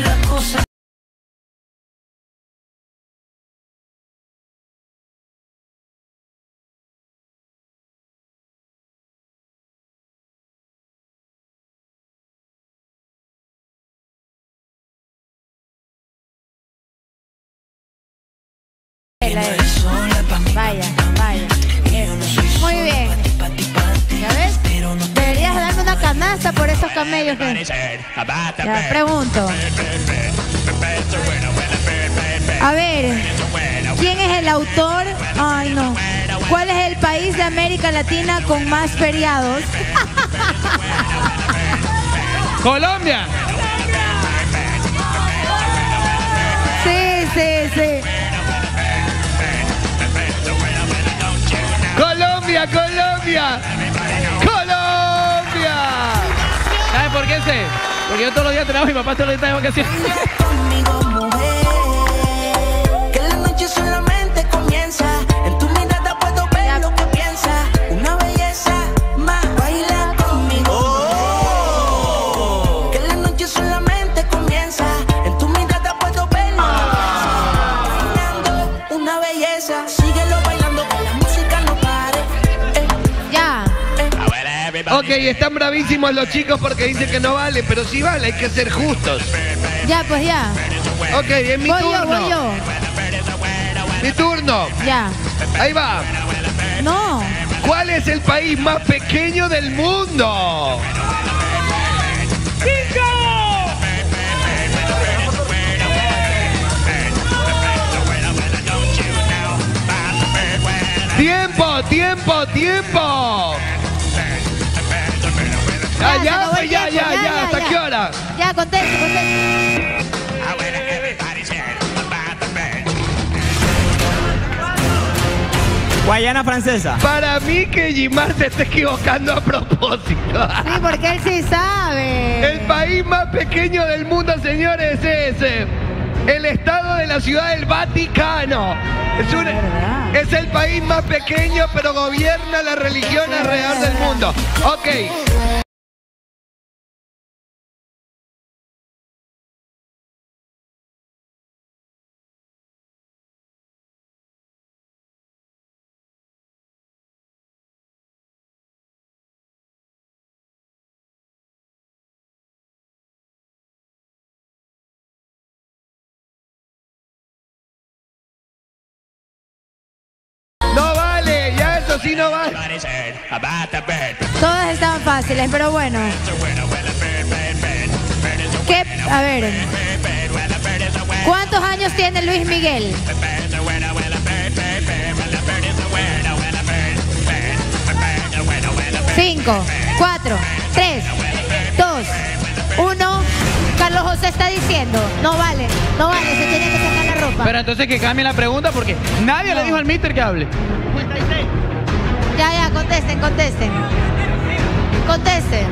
Vaya, vaya. Muy bien. ¿Ya ves? Deberías darme una canasta por esos camellos que... Ya, pregunto. A ver, ¿quién es el autor? Ay, no. ¿Cuál es el país de América Latina con más feriados? Colombia. Sí, sí, sí. Colombia, Colombia. Colombia. ¿Sabes por qué sé? Porque yo todos los días trabajo y mi papá todos los días está de vacaciones. Que la noche solamente comienza. En tu mirada puedo ver lo que piensas. Una belleza más. Baila conmigo. Oh. Que la noche solamente comienza. En tu mirada puedo ver lo que piensas. Una belleza. Síguelo bailando que la música no pare. Eh. Ya. Ok, están bravísimos los chicos porque dicen que no vale, pero sí vale, hay que ser justos. Ya, pues ya. Ok, es mi Voy turno. yo, voy yo. Mi turno. Ya. Ahí va. No. ¿Cuál es el país más pequeño del mundo? ¡Cinco! ¡Tiempo, tiempo, tiempo! Ah, ya, acabó pues el ya, tiempo, ya, ya, ¿hasta qué hora? Ya, conteste, conteste. Guayana Francesa. Para mí que Gimar se está equivocando a propósito. Sí, porque él sí sabe. El país más pequeño del mundo, señores, es eh, el estado de la Ciudad del Vaticano. Es, un, es el país más pequeño, pero gobierna la religión alrededor del mundo. Ok. no va. Todas estaban fáciles, pero bueno. ¿Qué? A ver. ¿Cuántos años tiene Luis Miguel? Cinco, cuatro, tres, dos, uno. Carlos José está diciendo, no vale, no vale, se tiene que sacar la ropa. Pero entonces que cambie la pregunta porque nadie No. le dijo al mister que hable. Ya, ya, contesten, contesten. Contesten.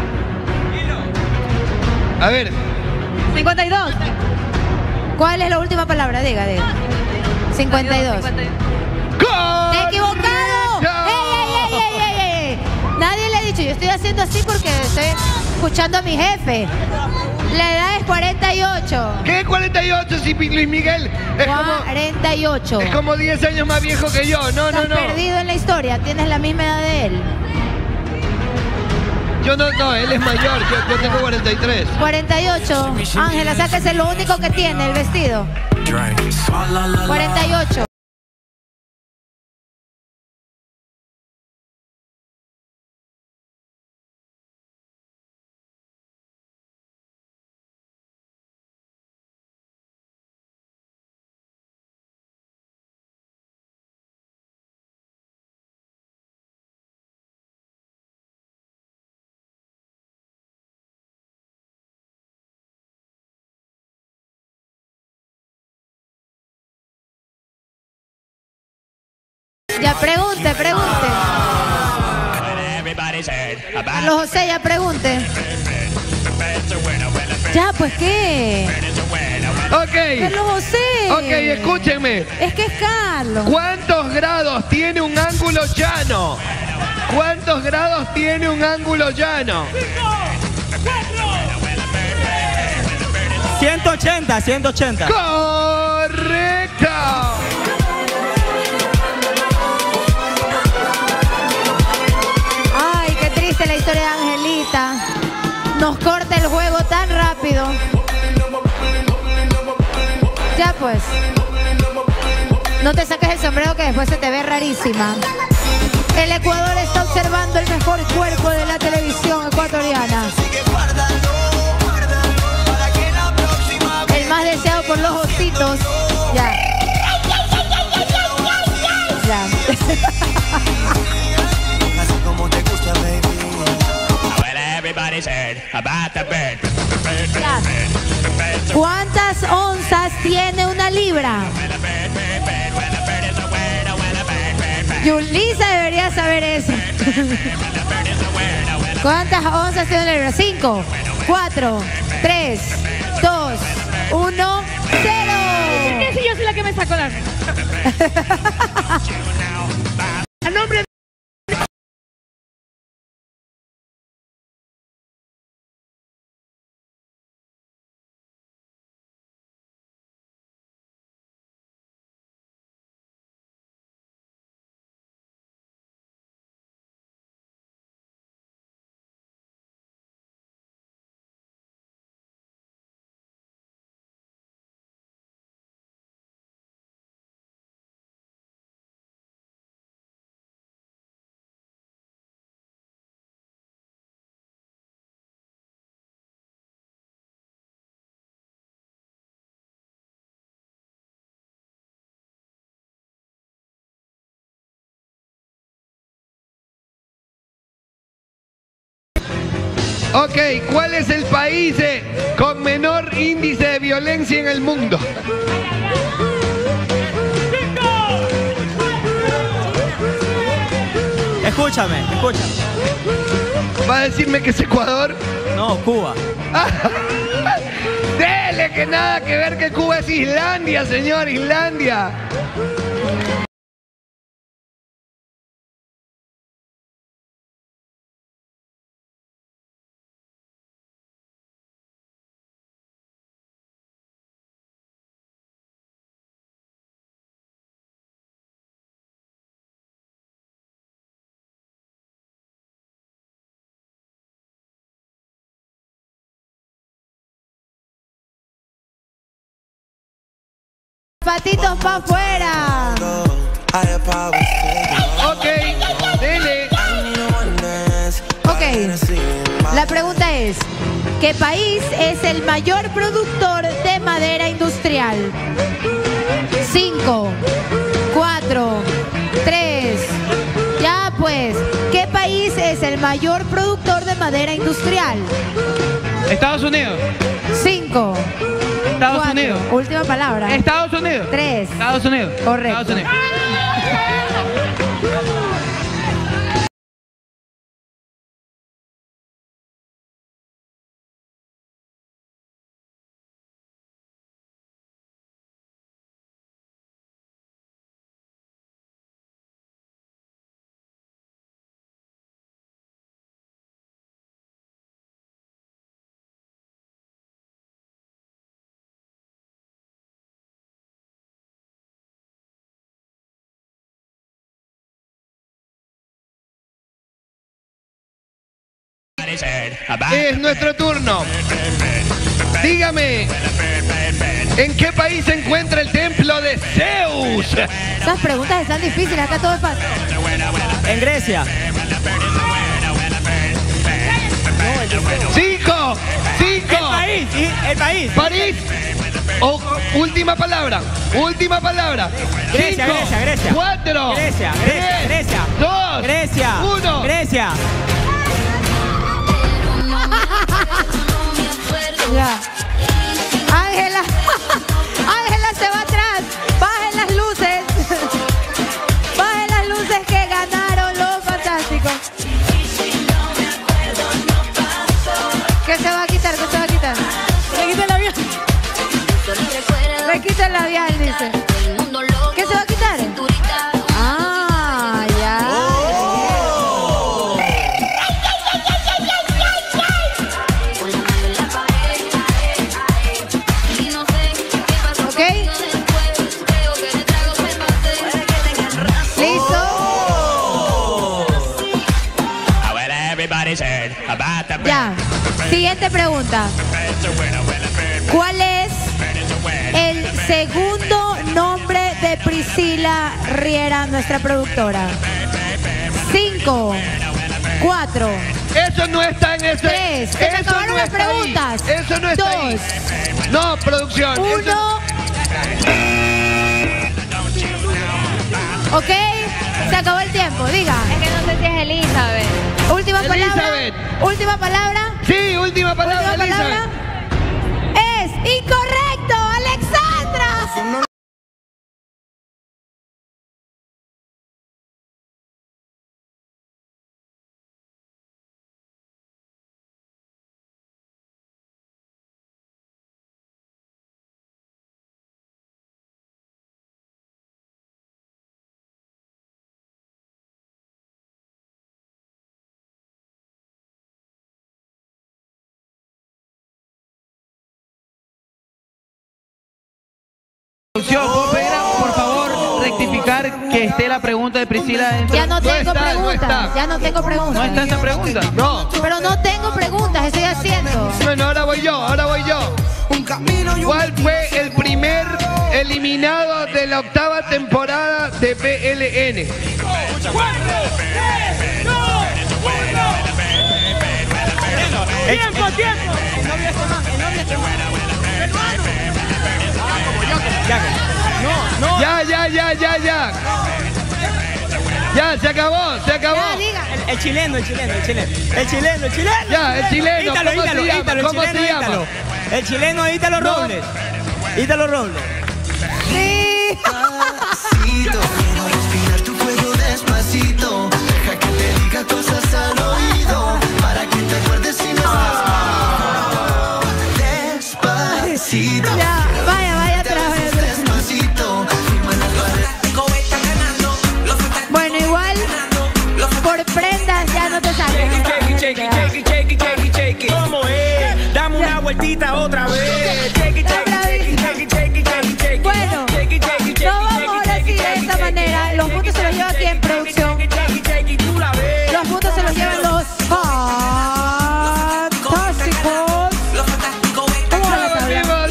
A ver. cincuenta y dos. ¿Cuál es la última palabra? Diga, diga. cincuenta y dos. ¡Equivocado! ¡Ey, ey, ey, ey, ey, ey! Nadie le ha dicho, yo estoy haciendo así porque estoy escuchando a mi jefe. La edad es cuarenta y ocho. ¿Qué cuarenta y ocho si Luis Miguel es cuarenta y ocho. como, es como diez años más viejo que yo? No, no, Estás no. perdido en la historia, tienes la misma edad de él. Yo no, no, él es mayor, yo, yo tengo cuarenta y tres. cuarenta y ocho. Ángela, sáquese lo único que tiene, el vestido. cuarenta y ocho. Ya pregunte, pregunte. Carlos José, ya pregunte. Ya, pues, ¿qué? Ok. Carlos José. Ok, escúchenme. Es que es Carlos. ¿Cuántos grados tiene un ángulo llano? ¿Cuántos grados tiene un ángulo llano? ciento ochenta, ciento ochenta. ¡Correcto! Ay, qué triste la historia de Angelita. Nos corta el juego tan rápido. Ya pues. No te saques el sombrero que después se te ve rarísima. El Ecuador está observando el mejor cuerpo de la televisión ecuatoriana. El más deseado por los ositos. Ya. Ya. Ya. ¿Cuántas onzas tiene una libra? Yulisa debería saber eso. ¿Cuántas onzas tiene una libra? Cinco, cuatro, tres, dos, uno, cero. Es que yo soy la que me sacó la... A nombre Ok, ¿cuál es el país eh, con menor índice de violencia en el mundo? Escúchame, escúchame. ¿Va a decirme que es Ecuador? No, Cuba. Dele, que nada que ver que Cuba es Islandia, señor, Islandia. Patitos para afuera. Ok. tres. ¿Qué país es el mayor productor de madera industrial? cinco, cuatro, tres. Ya pues, ¿qué país es el mayor productor de madera industrial? Estados Unidos. cinco. Estados cuatro. Unidos. Última palabra. Estados Unidos. tres. Estados Unidos. Correcto. Estados Unidos. Es nuestro turno. Dígame, ¿en qué país se encuentra el templo de Zeus? Esas preguntas están difíciles, acá todo es fácil. En Grecia. Cinco, cinco. El país, sí, el país. París. O, última palabra, última palabra. Grecia, Cinco, Grecia, Grecia. Cuatro. Grecia, tres, Grecia, Grecia. Dos. Grecia. Uno. Grecia. Ya. Ángela, Ángela se va atrás. Bajen las luces. Bajen las luces que ganaron los fantásticos. ¿Qué se va a quitar? ¿Qué se va a quitar? Le quita el labial. Le quita el labial, dice. ¿Qué se va a quitar? Ah, ya. ¿Ok? ¿Listo? Ya. Siguiente pregunta. ¿Cuál es el segundo nombre de Priscila Riera, nuestra productora? Cinco, cuatro. Eso no está en ese. Tres. Se eso acabaron no las está ahí. preguntas. Eso no está ahí. Dos. No, producción. eso- Uno. ¿Ok? Se acabó el tiempo, diga. Es que no sé si es Elizabeth. Última palabra. Elizabeth. Última palabra. Sí, última palabra, Última palabra. Elizabeth. Es incorrecto, Alexandra. Producción, ¿puedo pedir, a- por favor, rectificar que esté la pregunta de Priscila dentro? Ya no No tengo está, no preguntas. está. Ya no tengo preguntas. ¿No está esa pregunta? No. Pero no tengo preguntas, estoy haciendo. Bueno, ahora voy yo, ahora voy yo. ¿Cuál fue el primer eliminado de la octava temporada de P L N? Tiempo, tiempo. No, no. Ya, ya, ya, ya, ya. Ya, se acabó, se acabó. Ya, diga. El, el chileno, el chileno, el chileno. El chileno, el chileno. Ya, el chileno, Ítalo, ¿cómo se Ítalo, llama? Ítalo, el ¿Cómo chileno, se llama? Ítalo. El chileno, Ítalo No. Robles. Ítalo Robles. Sí. Quiero respirar tu fuego despacito. Deja que te diga cosas al oído. Para que te acuerdes si no estás despacito. Ya, vaya, vaya atrás, vaya atrás. Despacito. Bueno, igual, por prendas ya no te sale. ¿Cómo es? Dame una vueltita otra vez. Chequi, chequi, chequi, chequi, chequi, chequi, chequi. Bueno, no vamos ahora sí de esta manera. Los puntos se los lleva aquí en producción. Los puntos se los llevan los fantásticos. ¿Cómo va la tabla?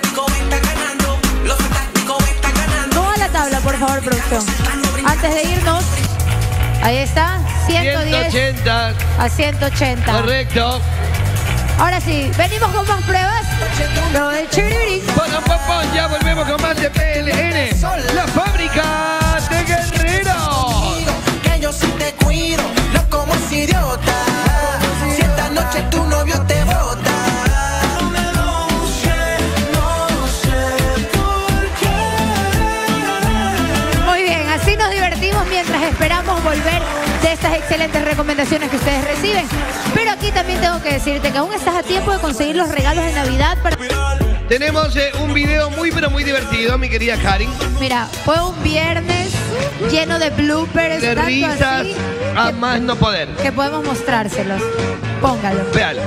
¿Cómo va la tabla, por favor, producción? Antes de irnos, ahí está, ciento diez ciento ochenta. a ciento ochenta. Correcto. Ahora sí, venimos con más pruebas. Lo del chirirín. Bueno, papá, ya volvemos con más de P L N. La fábrica de guerreros. Que yo sí te cuido, no como ese idiota. Si esta noche tu novio te bota. Muy bien, así nos divertimos mientras esperamos volver de estas excelentes recomendaciones que ustedes reciben. Pero aquí también tengo que decirte que aún estás a tiempo de conseguir los regalos de Navidad para... Tenemos eh, un video muy pero muy divertido, mi querida Karin. Mira, fue un viernes lleno de bloopers, De tanto risas así a más no poder. que podemos mostrárselos. Póngalo. Véalo.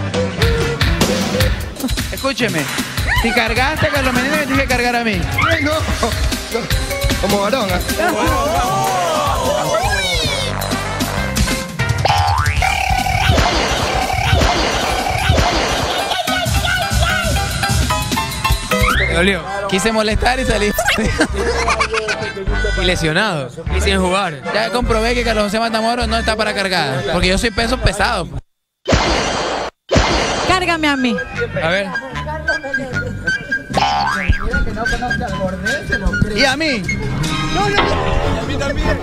Escúcheme. Si cargaste a Carlos Medina, me tienes que cargar a mí. Ay, no. Como varón. ¿eh? Me dolió. Quise molestar y salí. Y lesionado. Y sin jugar. Ya comprobé que Carlos José Matamoros no está para cargar. Porque yo soy peso pesado. Cárgame a mí. A ver. ¿Y a mí? No, no. A mí también.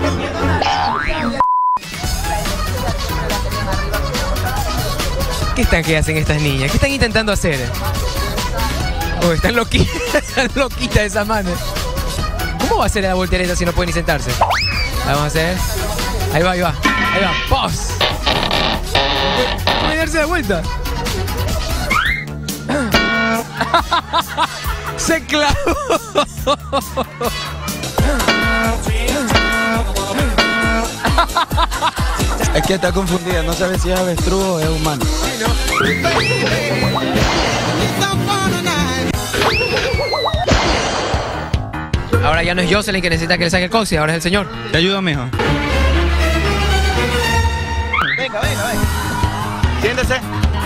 ¿Qué están que hacen estas niñas? ¿Qué están intentando hacer? Oh, están loquitas, están loquitas esas manos. ¿Cómo va a hacer la voltereta si no puede ni sentarse? La vamos a hacer. Ahí va, ahí va. Ahí va. ¡Pos! Puede darse la vuelta. Se clavó. Es que está confundida, no sabe si es avestruz o es humano. Ahora ya no es Jocelyn que necesita que le saque el coxis, ahora es el señor. Te ayudo, mijo. Venga, venga, venga. Siéntese.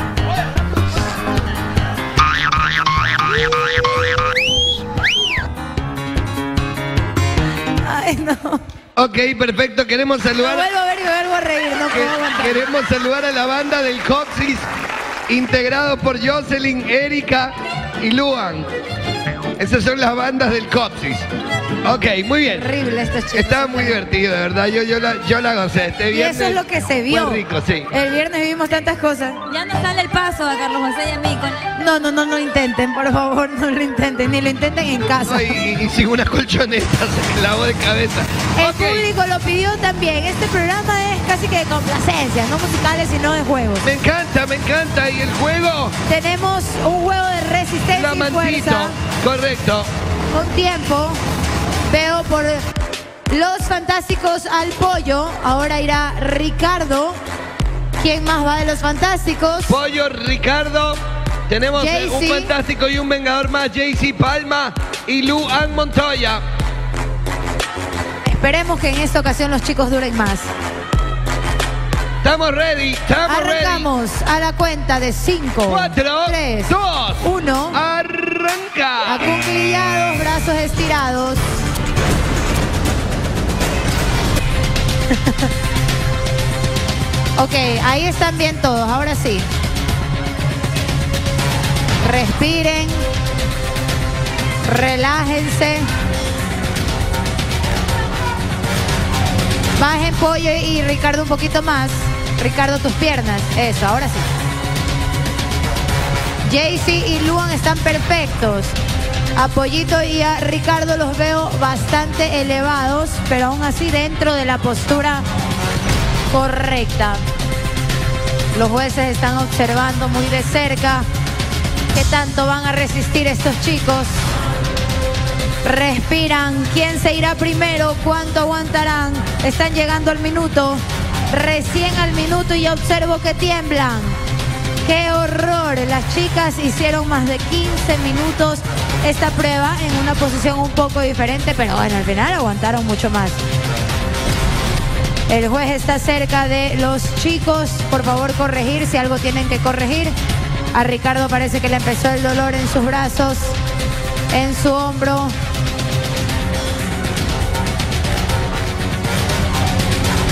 Ay, no. Ok, perfecto. Queremos Me saludar. vuelvo a ver y me vuelvo a reír. No que- puedo aguantar. queremos saludar a la banda del Coxis, integrado por Jocelyn, Erika y Luan. Esas son las bandas del Coxis. Ok, muy bien. Terrible estos chicos. Estaba muy divertido, de verdad. Yo, yo, la, yo la gocé. Este Y viernes eso es lo que se vio. Muy rico, sí. El viernes vimos tantas cosas. Ya no sale el paso a Carlos José y a mí. Con... No, no, no, no intenten, por favor, no lo intenten, ni lo intenten en casa. No, y, y- y sin una colchoneta se clavó de cabeza. El Ok. público lo pidió también. Este programa es casi que de complacencias, no musicales, sino de juegos. Me encanta, me encanta. ¿Y el juego? Tenemos un juego de resistencia La y mantito. fuerza. Correcto. Con tiempo. Veo por los fantásticos al pollo. Ahora irá Ricardo. ¿Quién más va de los fantásticos? Pollo, Ricardo. Tenemos eh, un Jaycee. fantástico y un vengador más. Jaycee Palma y Luan Montoya. Esperemos que en esta ocasión los chicos duren más. Estamos ready, estamos ready. Arrancamos a la cuenta de cinco, Cuatro, tres, dos, uno. Arranca. Acuclillados, brazos estirados. Ok, ahí están bien todos, ahora sí. Respiren. Relájense. Bajen pollo y Ricardo un poquito más. Ricardo, tus piernas. Eso, ahora sí. Jaycee y Luan están perfectos. A Pollito y a Ricardo los veo bastante elevados, pero aún así dentro de la postura correcta. Los jueces están observando muy de cerca qué tanto van a resistir estos chicos. Respiran. ¿Quién se irá primero? ¿Cuánto aguantarán? Están llegando al minuto. Recién al minuto y ya observo que tiemblan. ¡Qué horror! Las chicas hicieron más de quince minutos esta prueba en una posición un poco diferente, pero bueno, al final aguantaron mucho más. El juez está cerca de los chicos. Por favor, corregir si algo tienen que corregir. A Ricardo parece que le empezó el dolor en sus brazos, en su hombro.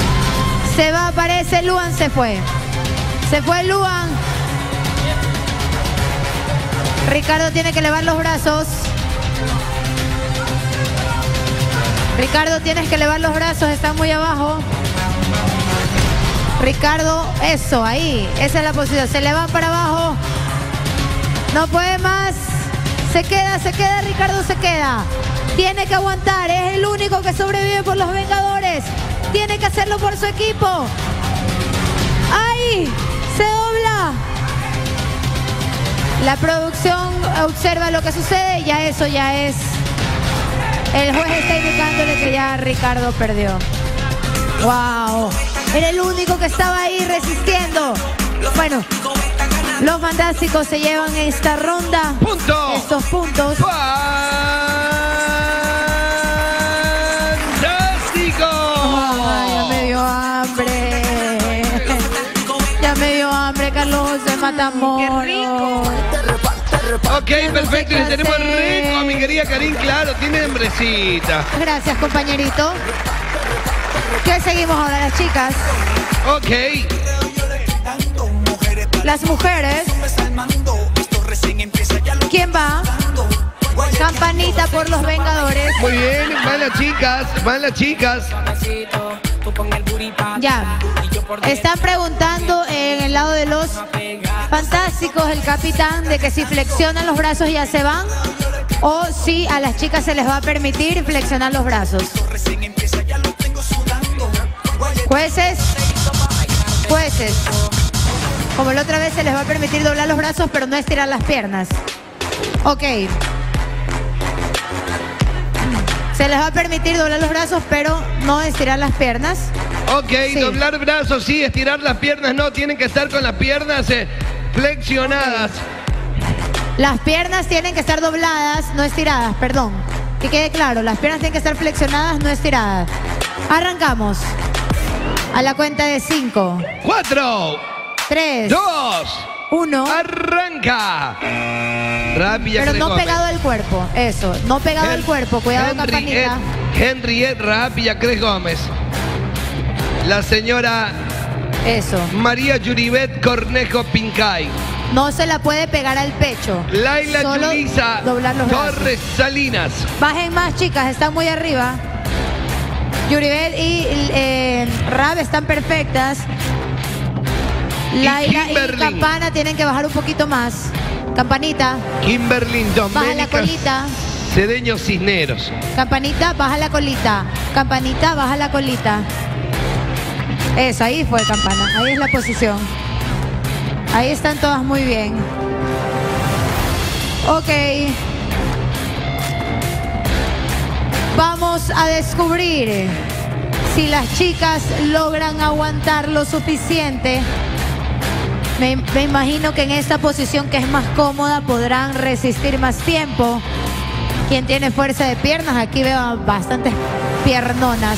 Se va, parece Luan se fue. Se fue Luan. Ricardo tiene que elevar los brazos. Ricardo, tienes que elevar los brazos, están muy abajo. Ricardo, eso, ahí, esa es la posición. Se le van para abajo. No puede más. Se queda, se queda, Ricardo se queda. Tiene que aguantar, es el único que sobrevive por los Vengadores. Tiene que hacerlo por su equipo. ¡Ahí! Se dobla. La producción observa lo que sucede, ya eso ya es. El juez está indicándole que ya Ricardo perdió. ¡Wow! Era el único que estaba ahí resistiendo. Bueno, los fantásticos se llevan esta ronda. ¡Punto! Estos puntos. ¡Fantástico! Ay, ya me dio hambre. Ya me dio hambre, Carlos José Matamoros. ¡Qué rico! Ok, perfecto. Y tenemos rico a mi querida Karin, claro, tiene hambrecita. Gracias, compañerito. ¿Qué seguimos ahora, las chicas? Ok. Las mujeres. ¿Quién va? Campanita por los Vengadores. Muy bien, van las chicas, van las chicas. Ya. Están preguntando en el lado de los fantásticos, el capitán, de que si flexionan los brazos ya se van o si a las chicas se les va a permitir flexionar los brazos. Jueces, jueces. Como la otra vez se les va a permitir doblar los brazos, pero no estirar las piernas. Ok. Se les va a permitir doblar los brazos, pero no estirar las piernas. Ok, sí. Doblar brazos sí, estirar las piernas no. Tienen que estar con las piernas eh, flexionadas. Okay. Las piernas tienen que estar dobladas, no estiradas, perdón. Que quede claro, las piernas tienen que estar flexionadas, no estiradas. Arrancamos. A la cuenta de cinco. Cuatro. Tres. Dos. Uno. Arranca. Rápida. Pero no pegado al cuerpo. Eso. No pegado Hen al cuerpo. Cuidado, campanita. Henriette Rápida Cres Gómez. La señora. Eso. María Yuribet Cornejo Pincay. No se la puede pegar al pecho. Laila Solo Yulisa doblar los Torres brazos. Salinas. Bajen más, chicas. Están muy arriba. Yuribet y eh, Rab están perfectas. Laila y, y Campana tienen que bajar un poquito más. Campanita. Kimberly Baja la Doménica colita. Cedeño Cisneros. Campanita, baja la colita. Campanita, baja la colita. Eso, ahí fue, Campana. Ahí es la posición. Ahí están todas muy bien. Ok. Vamos a descubrir si las chicas logran aguantar lo suficiente. Me, me imagino que en esta posición, que es más cómoda, podrán resistir más tiempo. ¿Quién tiene fuerza de piernas? Aquí veo bastantes piernonas.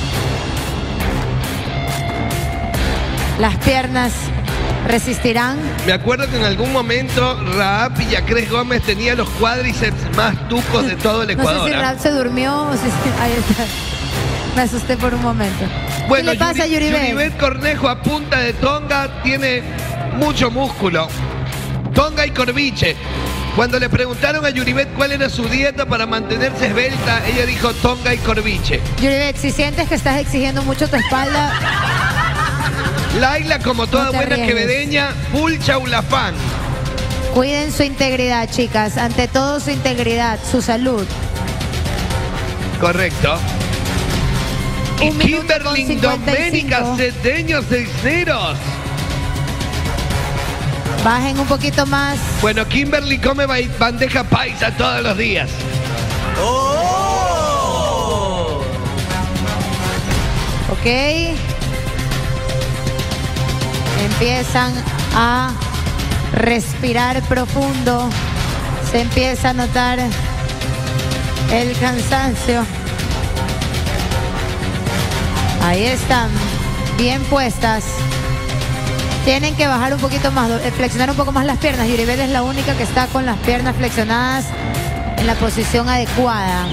Las piernas resistirán. Me acuerdo que en algún momento Raab Villacrés Gómez tenía los cuádriceps más tucos de todo el Ecuador. No sé si Raab se durmió o si... Ahí está. Me asusté por un momento. Bueno, ¿qué le pasa a Yuribet? Yuribet Cornejo a punta de tonga tiene mucho músculo. Tonga y corviche. Cuando le preguntaron a Yuribet cuál era su dieta para mantenerse esbelta, ella dijo tonga y corviche. Yuribet, si sientes que estás exigiendo mucho tu espalda... Laila, como toda no buena arriesgues. quevedeña, full chaulafán. Cuiden su integridad, chicas. Ante todo, su integridad, su salud. Correcto. Y Un minuto con Kimberly cincuenta y cinco. Doménica Cedeño Cisneros. Bajen un poquito más. Bueno, Kimberly come ba- bandeja paisa todos los días. ¡Oh! Ok. Empiezan a respirar profundo. Se empieza a notar el cansancio. Ahí están, bien puestas. Tienen que bajar un poquito más, flexionar un poco más las piernas. Yuribet es la única que está con las piernas flexionadas en la posición adecuada.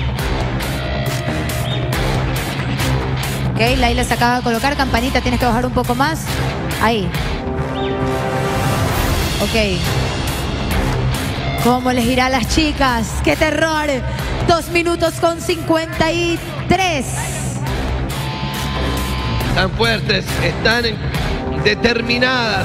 Ok, Laila se acaba de colocar. Campanita, tienes que bajar un poco más. Ahí. Ok. ¿Cómo les irá a las chicas? ¡Qué terror! Dos minutos con cincuenta y tres. Están fuertes, están determinadas.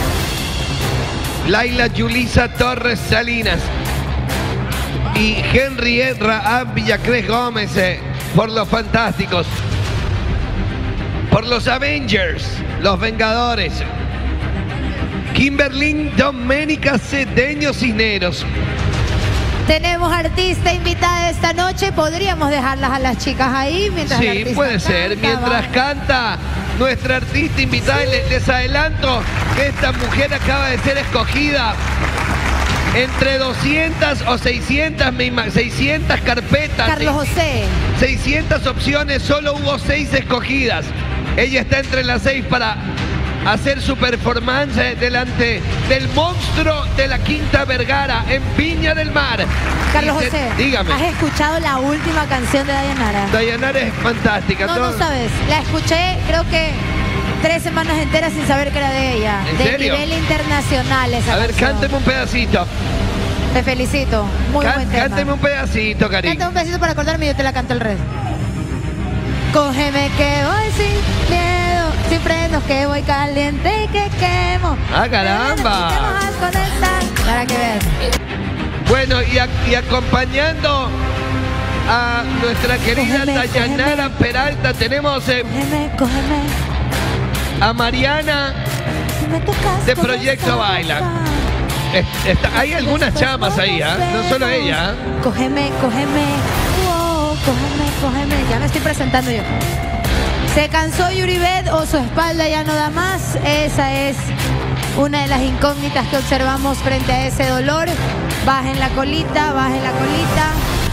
Laila Yulisa Torres Salinas y Henriette Raab Villacrés Gómez eh, por los Fantásticos. Por los Avengers, los Vengadores. Kimberly Doménica Cedeño Cisneros. Tenemos artista invitada esta noche. Podríamos dejarlas a las chicas ahí mientras el Sí, artista puede canta, ser. Mientras va. canta nuestra artista invitada, y les, les adelanto que esta mujer acaba de ser escogida entre doscientas o seiscientas, me ima- seiscientas carpetas. Carlos José. seiscientas opciones, solo hubo seis escogidas. Ella está entre las seis para hacer su performance delante del monstruo de la Quinta Vergara en Viña del Mar. Carlos Y se- José, dígame. ¿has escuchado la última canción de Dayanara? Dayanara es fantástica. No, todo- no sabes. La escuché creo que tres semanas enteras sin saber que era de ella. ¿En de serio? nivel internacional esa A ver, canción. cánteme un pedacito. Te felicito. Muy Can- buen tema. cánteme un pedacito, cariño. Cántame un pedacito para acordarme y yo te la canto el resto. Cógeme que voy sin miedo, sin frenos que voy caliente y que quemo. ¡Ah, caramba! Con esta, para que veas. Bueno, y, a- y acompañando a nuestra querida Cógeme, Dayanara Peralta, tenemos eh, Cógeme, cógeme. a Mariana Si me tocas de con Proyecto esa Baila. boca. Es- está- hay algunas Después chamas ahí, nos ¿ah? No solo vemos. ella. ¿ah? Cógeme, cógeme. Wow, cógeme, cógeme. Ya me estoy presentando yo. ¿Se cansó Yuribet o su espalda ya no da más? Esa es una de las incógnitas que observamos frente a ese dolor. Bajen la colita, bajen la colita.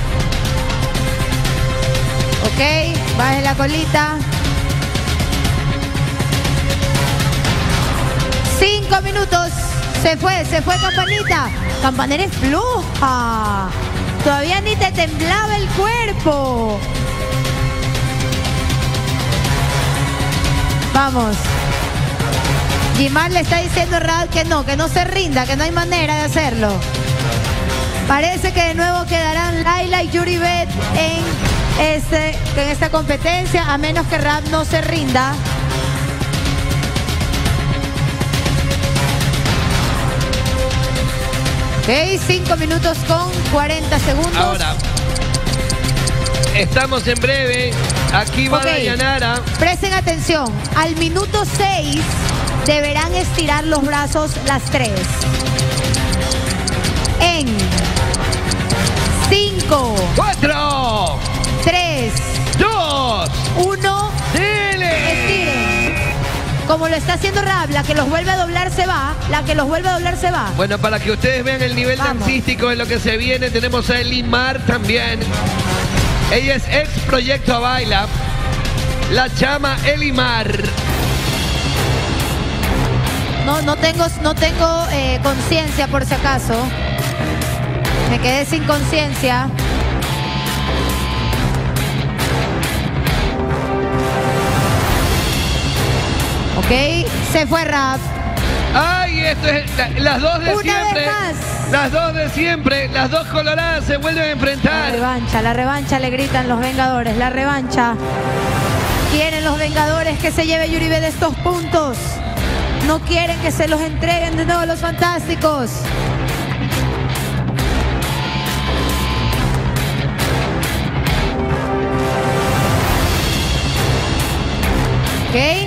Ok, bajen la colita. Cinco minutos. Se fue, se fue Campanita. Campanera es floja. Todavía ni te temblaba el cuerpo. Vamos. Gimar le está diciendo a Rad que no, que no se rinda, que no hay manera de hacerlo. Parece que de nuevo quedarán Laila y Yuribet en, este, en esta competencia, a menos que Rad no se rinda. Ok, cinco minutos con cuarenta segundos. Ahora, estamos en breve. Aquí va Ok. Dayanara. Presten atención. Al minuto seis deberán estirar los brazos las tres. En cinco, cuatro, tres, dos, uno. ¡Dile! Estiren. Como lo está haciendo Rab, la que los vuelve a doblar se va. La que los vuelve a doblar se va. Bueno, para que ustedes vean el nivel Vamos. dancístico de lo que se viene, tenemos a Elimar también. Ella es ex Proyecto Baila. La chama Elimar. No, no tengo, no tengo eh, conciencia por si acaso. Me quedé sin conciencia. Ok, se fue Rap. ¡Ay! Esto es la- las dos de Una siempre. vez más. Las dos de siempre. Las dos coloradas se vuelven a La enfrentar. revancha, la revancha, le gritan los Vengadores, la revancha. Quieren los Vengadores que se lleve Yuribe de estos puntos. No quieren que se los entreguen de nuevo los Fantásticos. ¿Ok?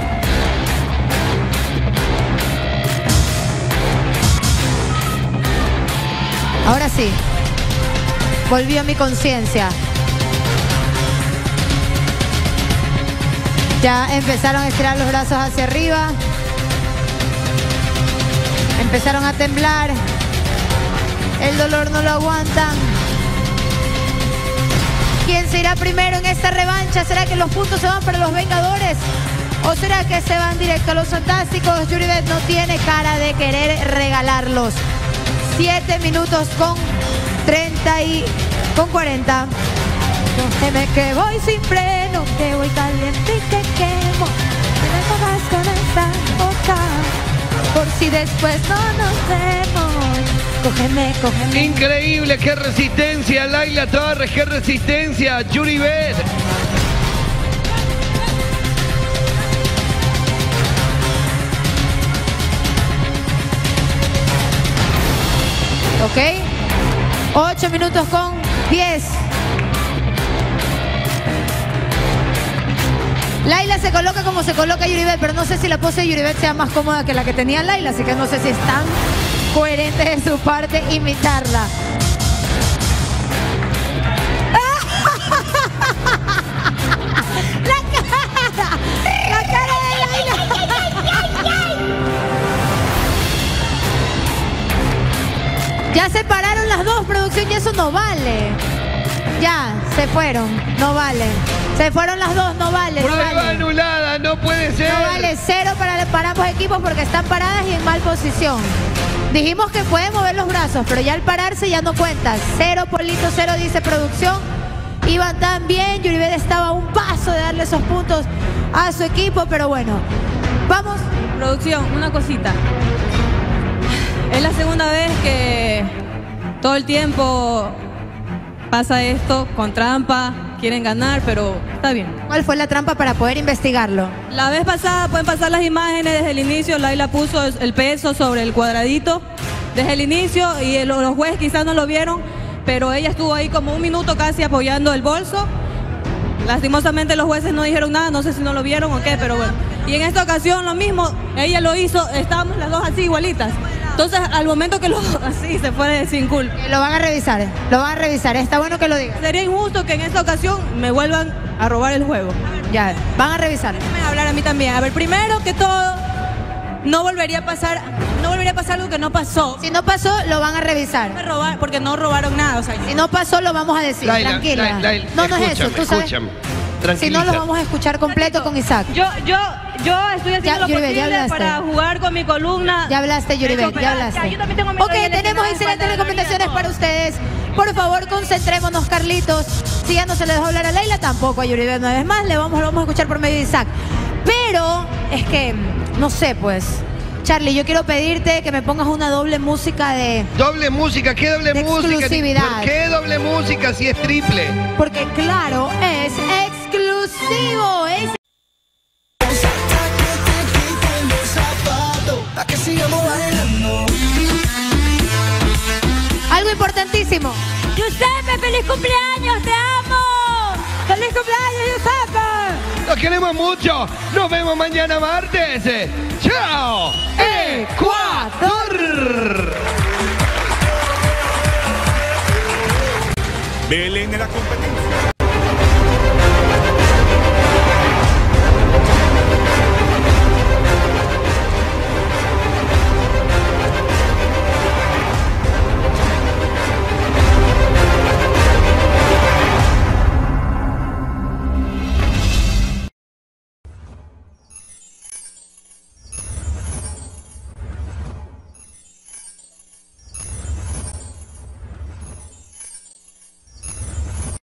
Ahora sí. Volvió mi conciencia. Ya empezaron a estirar los brazos hacia arriba. Empezaron a temblar. El dolor no lo aguantan. ¿Quién se irá primero en esta revancha? ¿Será que los puntos se van para los Vengadores? ¿O será que se van directo a los Fantásticos? Yuribet no tiene cara de querer regalarlos. Siete minutos con treinta y con cuarenta. Cógeme que voy sin freno, que voy caliente y que quemo. Que me pongas con esta boca, por si después no nos vemos. Cógeme, cógeme. Increíble, qué resistencia, Laila Torres, qué resistencia, Yuribet. Ok. Ocho minutos con diez. Laila se coloca como se coloca Yuribet, pero no sé si la pose de Yuribet sea más cómoda que la que tenía Laila, así que no sé si es tan coherente de su parte imitarla. ¡La cara! ¡La cara de Laila! Ya se pararon las dos, producción, y eso no vale. Ya, se fueron, no vale. Se fueron las dos, no vale. Prueba no vale. anulada, no puede ser. No vale, cero para, para ambos equipos porque están paradas y en mal posición. Dijimos que pueden mover los brazos, pero ya al pararse ya no cuenta. Cero, Polito, cero, dice producción. Iban tan bien, Yuribet estaba a un paso de darle esos puntos a su equipo, pero bueno. Vamos. Producción, una cosita. Es la segunda vez que todo el tiempo pasa esto con trampa, quieren ganar, pero está bien. ¿Cuál fue la trampa para poder investigarlo? La vez pasada pueden pasar las imágenes desde el inicio. Laila puso el peso sobre el cuadradito desde el inicio y el, los jueces quizás no lo vieron, pero ella estuvo ahí como un minuto casi apoyando el bolso. Lastimosamente los jueces no dijeron nada, no sé si no lo vieron o qué, pero bueno. Y en esta ocasión lo mismo, ella lo hizo, estábamos las dos así igualitas. Entonces, al momento que lo así se fue sin culpa. Lo van a revisar, lo van a revisar. Está bueno que lo digan. Sería injusto que en esta ocasión me vuelvan a robar el juego. Ya, van a revisar. Déjenme hablar a mí también. A ver, primero que todo, no volvería a pasar, no volvería a pasar algo que no pasó. Si no pasó, lo van a revisar. No robar, porque no robaron nada. O sea, si no pasó, lo vamos a decir. Laila, tranquila. Laila, Laila, no, no es eso. Tú sabes. Escúchame. Si no, lo vamos a escuchar completo con Isaac. Yo, yo, yo estoy haciendo ya, lo Yuribet, posible para jugar con mi columna. Ya hablaste, Yuribet, ya hablaste. Yo también tengo mi ok, tenemos excelentes recomendaciones para ustedes. Por favor, concentrémonos, Carlitos. Si ya no se le dejó hablar a Laila, tampoco a Yuribet una vez más. Le vamos, lo vamos a escuchar por medio de Isaac. Pero, es que, no sé, pues... Charlie, yo quiero pedirte que me pongas una doble música de... Doble música, ¿qué doble de música? Exclusividad. ¿Por qué doble música si es triple? Porque claro, es exclusivo, es... Algo importantísimo. Giuseppe, feliz cumpleaños, te amo. ¡Feliz cumpleaños, Giuseppe! ¡Los queremos mucho! ¡Nos vemos mañana martes! ¡Chao! ¡Ecuador! Belén en la competencia.